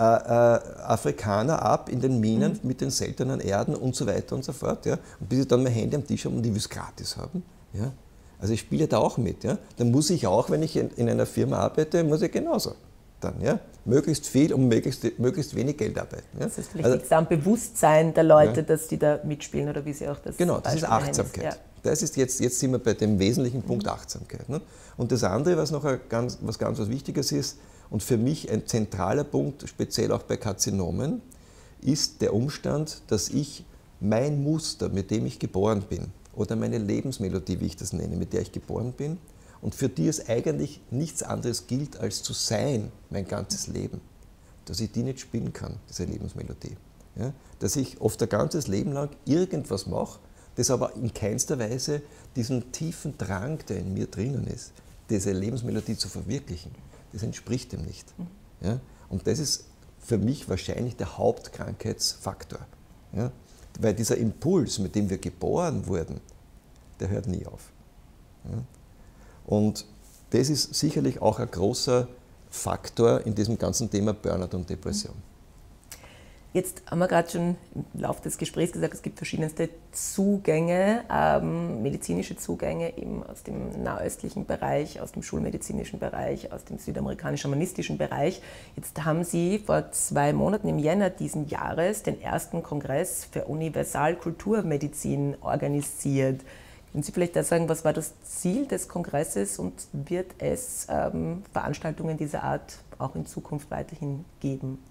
Afrikaner ab in den Minen mit den seltenen Erden und so weiter und so fort. Ja? Und bis ich dann mein Handy am Tisch habe und ich will es gratis haben. Ja? Also ich spiele da auch mit. Ja? Dann muss ich auch, wenn ich in einer Firma arbeite, muss ich genauso. Dann, ja? Möglichst viel und möglichst wenig Geld arbeiten. Ja? Das ist vielleicht am Bewusstsein der Leute, dass die da mitspielen oder wie sie auch das genau, das ist Achtsamkeit. Ja. Das ist jetzt sind wir bei dem wesentlichen Punkt Achtsamkeit. Ne? Und das andere, was noch was Wichtiges ist und für mich ein zentraler Punkt, speziell auch bei Karzinomen, ist der Umstand, dass ich mein Muster, mit dem ich geboren bin, oder meine Lebensmelodie, wie ich das nenne, mit der ich geboren bin, und für die es eigentlich nichts anderes gilt, als zu sein, mein ganzes Leben, dass ich die nicht spielen kann, diese Lebensmelodie. Ja? Dass ich oft ein ganzes Leben lang irgendwas mache, das aber in keinster Weise diesen tiefen Drang, der in mir drinnen ist, diese Lebensmelodie zu verwirklichen, das entspricht dem nicht. Ja? Und das ist für mich wahrscheinlich der Hauptkrankheitsfaktor. Ja? Weil dieser Impuls, mit dem wir geboren wurden, der hört nie auf. Ja? Und das ist sicherlich auch ein großer Faktor in diesem ganzen Thema Burnout und Depression. Jetzt haben wir gerade schon im Laufe des Gesprächs gesagt, es gibt verschiedenste Zugänge, medizinische Zugänge eben aus dem nahöstlichen Bereich, aus dem schulmedizinischen Bereich, aus dem südamerikanisch-humanistischen Bereich. Jetzt haben Sie vor 2 Monaten im Jänner diesen Jahres den ersten Kongress für Universalkulturmedizin organisiert. Können Sie vielleicht da sagen, was war das Ziel des Kongresses und wird es Veranstaltungen dieser Art auch in Zukunft weiterhin geben?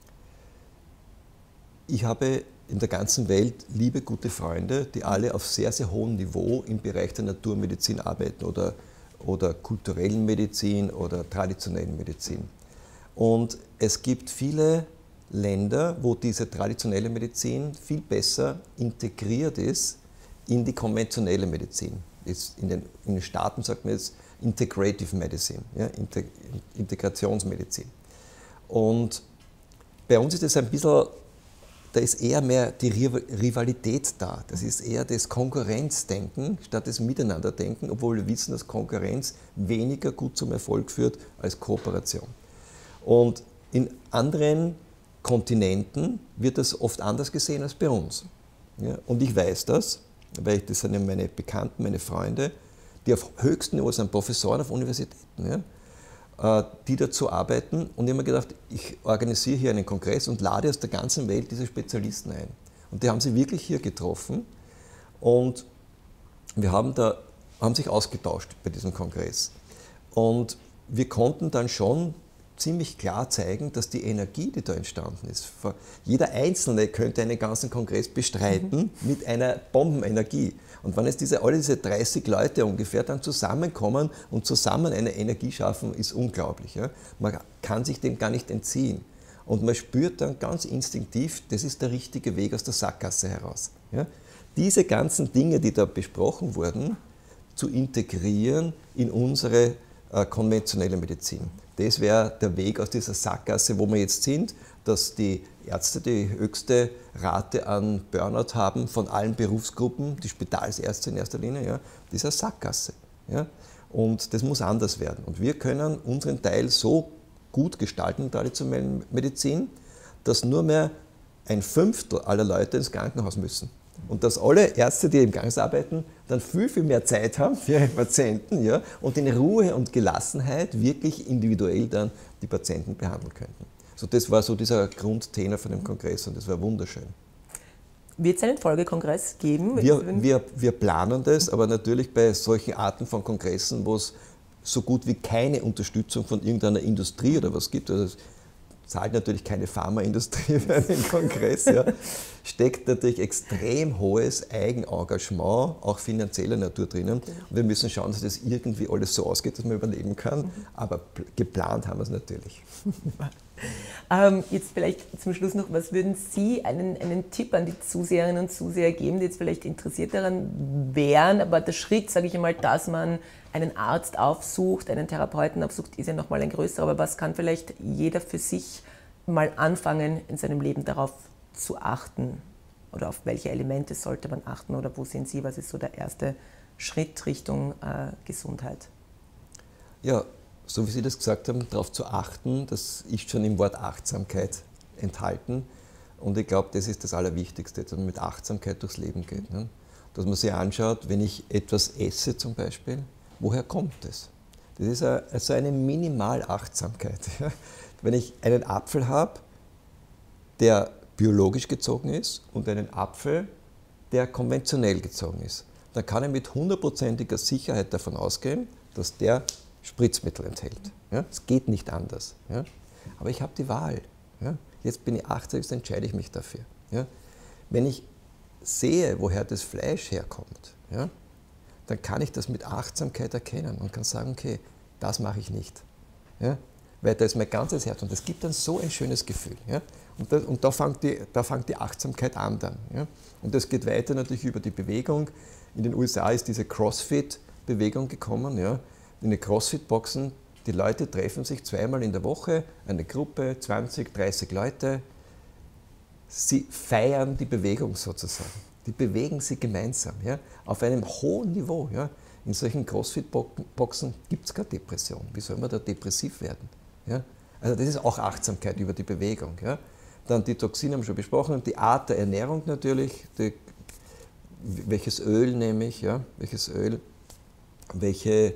Ich habe in der ganzen Welt liebe, gute Freunde, die alle auf sehr, sehr hohem Niveau im Bereich der Naturmedizin arbeiten oder kulturellen Medizin oder traditionellen Medizin. Und es gibt viele Länder, wo diese traditionelle Medizin viel besser integriert ist in die konventionelle Medizin. In den Staaten sagt man jetzt, Integrative Medicine, ja, Integrationsmedizin. Und bei uns ist es ein bisschen, da ist eher mehr die Rivalität da. Das ist eher das Konkurrenzdenken statt das Miteinanderdenken, obwohl wir wissen, dass Konkurrenz weniger gut zum Erfolg führt als Kooperation. Und in anderen Kontinenten wird das oft anders gesehen als bei uns. Ja, und ich weiß das, weil das sind ja meine Bekannten, meine Freunde, die auf höchstem Niveau sind, Professoren auf Universitäten, ja, die dazu arbeiten. Und ich habe mir gedacht, ich organisiere hier einen Kongress und lade aus der ganzen Welt diese Spezialisten ein. Und die haben sie wirklich hier getroffen und wir haben sich ausgetauscht bei diesem Kongress. Und wir konnten dann schon ziemlich klar zeigen, dass die Energie, die da entstanden ist, jeder Einzelne könnte einen ganzen Kongress bestreiten mit einer Bombenenergie. Und wenn jetzt alle diese 30 Leute ungefähr dann zusammenkommen und zusammen eine Energie schaffen, ist unglaublich. Ja? Man kann sich dem gar nicht entziehen. Und man spürt dann ganz instinktiv, das ist der richtige Weg aus der Sackgasse heraus. Ja? Diese ganzen Dinge, die da besprochen wurden, zu integrieren in unsere konventionelle Medizin. Das wäre der Weg aus dieser Sackgasse, wo wir jetzt sind, dass die Ärzte die höchste Rate an Burnout haben von allen Berufsgruppen, die Spitalsärzte in erster Linie, ja, dieser Sackgasse. Ja. Und das muss anders werden. Und wir können unseren Teil so gut gestalten in der traditionellen Medizin, dass nur mehr 1/5 aller Leute ins Krankenhaus müssen. Und dass alle Ärzte, die im Krankenhaus arbeiten, dann viel, viel mehr Zeit haben für ihre Patienten, ja, und in Ruhe und Gelassenheit wirklich individuell dann die Patienten behandeln könnten. So, das war so dieser Grundtenor von dem Kongress und das war wunderschön. Wird es einen Folgekongress geben? Wir planen das, aber natürlich bei solchen Arten von Kongressen, wo es so gut wie keine Unterstützung von irgendeiner Industrie oder was gibt, also zahlt natürlich keine Pharmaindustrie für einen Kongress, ja, steckt natürlich extrem hohes Eigenengagement, auch finanzieller Natur drinnen. Und wir müssen schauen, dass das irgendwie alles so ausgeht, dass man überleben kann, aber geplant haben wir es natürlich. Jetzt vielleicht zum Schluss noch, was würden Sie einen Tipp an die Zuseherinnen und Zuseher geben, die jetzt vielleicht interessiert daran wären, aber der Schritt, sage ich einmal, dass man einen Arzt aufsucht, einen Therapeuten aufsucht, ist ja nochmal ein größerer, aber was kann vielleicht jeder für sich mal anfangen, in seinem Leben darauf zu achten? Oder auf welche Elemente sollte man achten? Oder wo sehen Sie, was ist so der erste Schritt Richtung Gesundheit? Ja, so wie Sie das gesagt haben, darauf zu achten, das ist schon im Wort Achtsamkeit enthalten. Und ich glaube, das ist das Allerwichtigste, dass man mit Achtsamkeit durchs Leben geht. Ne? Dass man sich anschaut, wenn ich etwas esse zum Beispiel, woher kommt das? Das ist also eine Minimalachtsamkeit. Ja? Wenn ich einen Apfel habe, der biologisch gezogen ist und einen Apfel, der konventionell gezogen ist, dann kann ich mit 100%iger Sicherheit davon ausgehen, dass der Spritzmittel enthält. Ja? Es geht nicht anders. Ja? Aber ich habe die Wahl. Ja? Jetzt bin ich 18, jetzt entscheide ich mich dafür. Ja? Wenn ich sehe, woher das Fleisch herkommt, ja, dann kann ich das mit Achtsamkeit erkennen und kann sagen, okay, das mache ich nicht. Ja? Weil da ist mein ganzes Herz und das gibt dann so ein schönes Gefühl. Ja? Und da fängt die Achtsamkeit an dann. Ja? Und das geht weiter natürlich über die Bewegung. In den USA ist diese CrossFit-Bewegung gekommen. Ja? In den CrossFit-Boxen, die Leute treffen sich 2-mal in der Woche, eine Gruppe, 20, 30 Leute. Sie feiern die Bewegung sozusagen. Die bewegen sie gemeinsam, ja, auf einem hohen Niveau. Ja. In solchen CrossFit-Boxen gibt es keine Depression. Wie soll man da depressiv werden? Ja. Also das ist auch Achtsamkeit über die Bewegung. Ja. Dann die Toxine haben wir schon besprochen, die Art der Ernährung natürlich, welches Öl nehme ich, ja, welches Öl, welche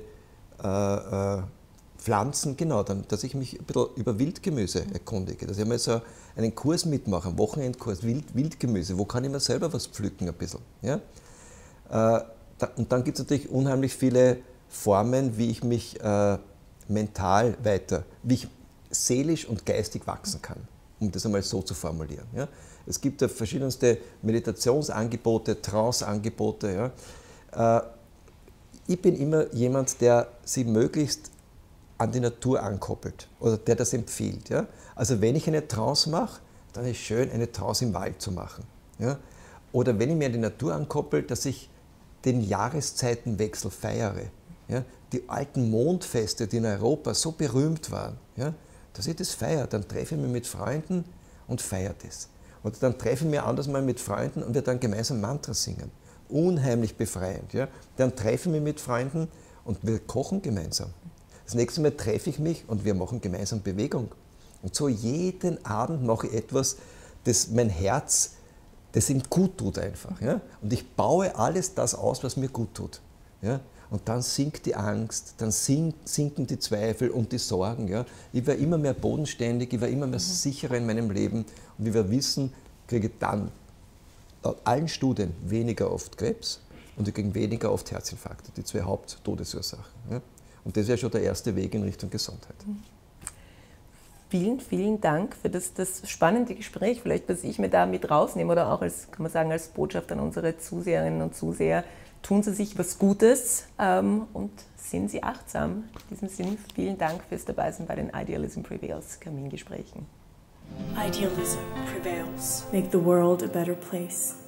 Pflanzen, genau, dann, dass ich mich ein bisschen über Wildgemüse erkundige, dass ich mal so einen Kurs mitmache, einen Wochenendkurs, Wildgemüse, wo kann ich mir selber was pflücken ein bisschen. Ja? Und dann gibt es natürlich unheimlich viele Formen, wie ich mich mental wie ich seelisch und geistig wachsen kann, um das einmal so zu formulieren. Ja? Es gibt ja verschiedenste Meditationsangebote, Trance-Angebote. Ja? Ich bin immer jemand, der sie möglichst an die Natur ankoppelt oder der das empfiehlt. Ja? Also wenn ich eine Trance mache, dann ist es schön, eine Trance im Wald zu machen. Ja? Oder wenn ich mir an die Natur ankoppel, dass ich den Jahreszeitenwechsel feiere. Ja? die alten Mondfeste, die in Europa so berühmt waren, ja, dass ich das feiere. Dann treffe ich mich mit Freunden und feiere das. Und dann treffe ich mich anders mal mit Freunden und wir dann gemeinsam Mantras singen. Unheimlich befreiend. Ja. Dann treffe ich mich mit Freunden und wir kochen gemeinsam. Das nächste Mal treffe ich mich und wir machen gemeinsam Bewegung. Und so jeden Abend mache ich etwas, das mein Herz, das ihm gut tut einfach. Ja? Und ich baue alles das aus, was mir gut tut. Ja? Und dann sinkt die Angst, dann sinken die Zweifel und die Sorgen. Ja? Ich werde immer mehr bodenständig, ich werde immer mehr sicherer in meinem Leben und ich werde wissen, kriege ich dann laut allen Studien weniger oft Krebs und ich kriege weniger oft Herzinfarkte, die 2 Haupttodesursachen. Ja? Und das wäre schon der erste Weg in Richtung Gesundheit. Vielen, vielen Dank für das spannende Gespräch, vielleicht, was ich mir da mit rausnehme oder auch als, kann man sagen, als Botschaft an unsere Zuseherinnen und Zuseher. Tun Sie sich was Gutes und sind Sie achtsam. In diesem Sinne, vielen Dank fürs Dabeisein bei den Idealism Prevails Kamingesprächen. Idealism prevails. Make the world a better place.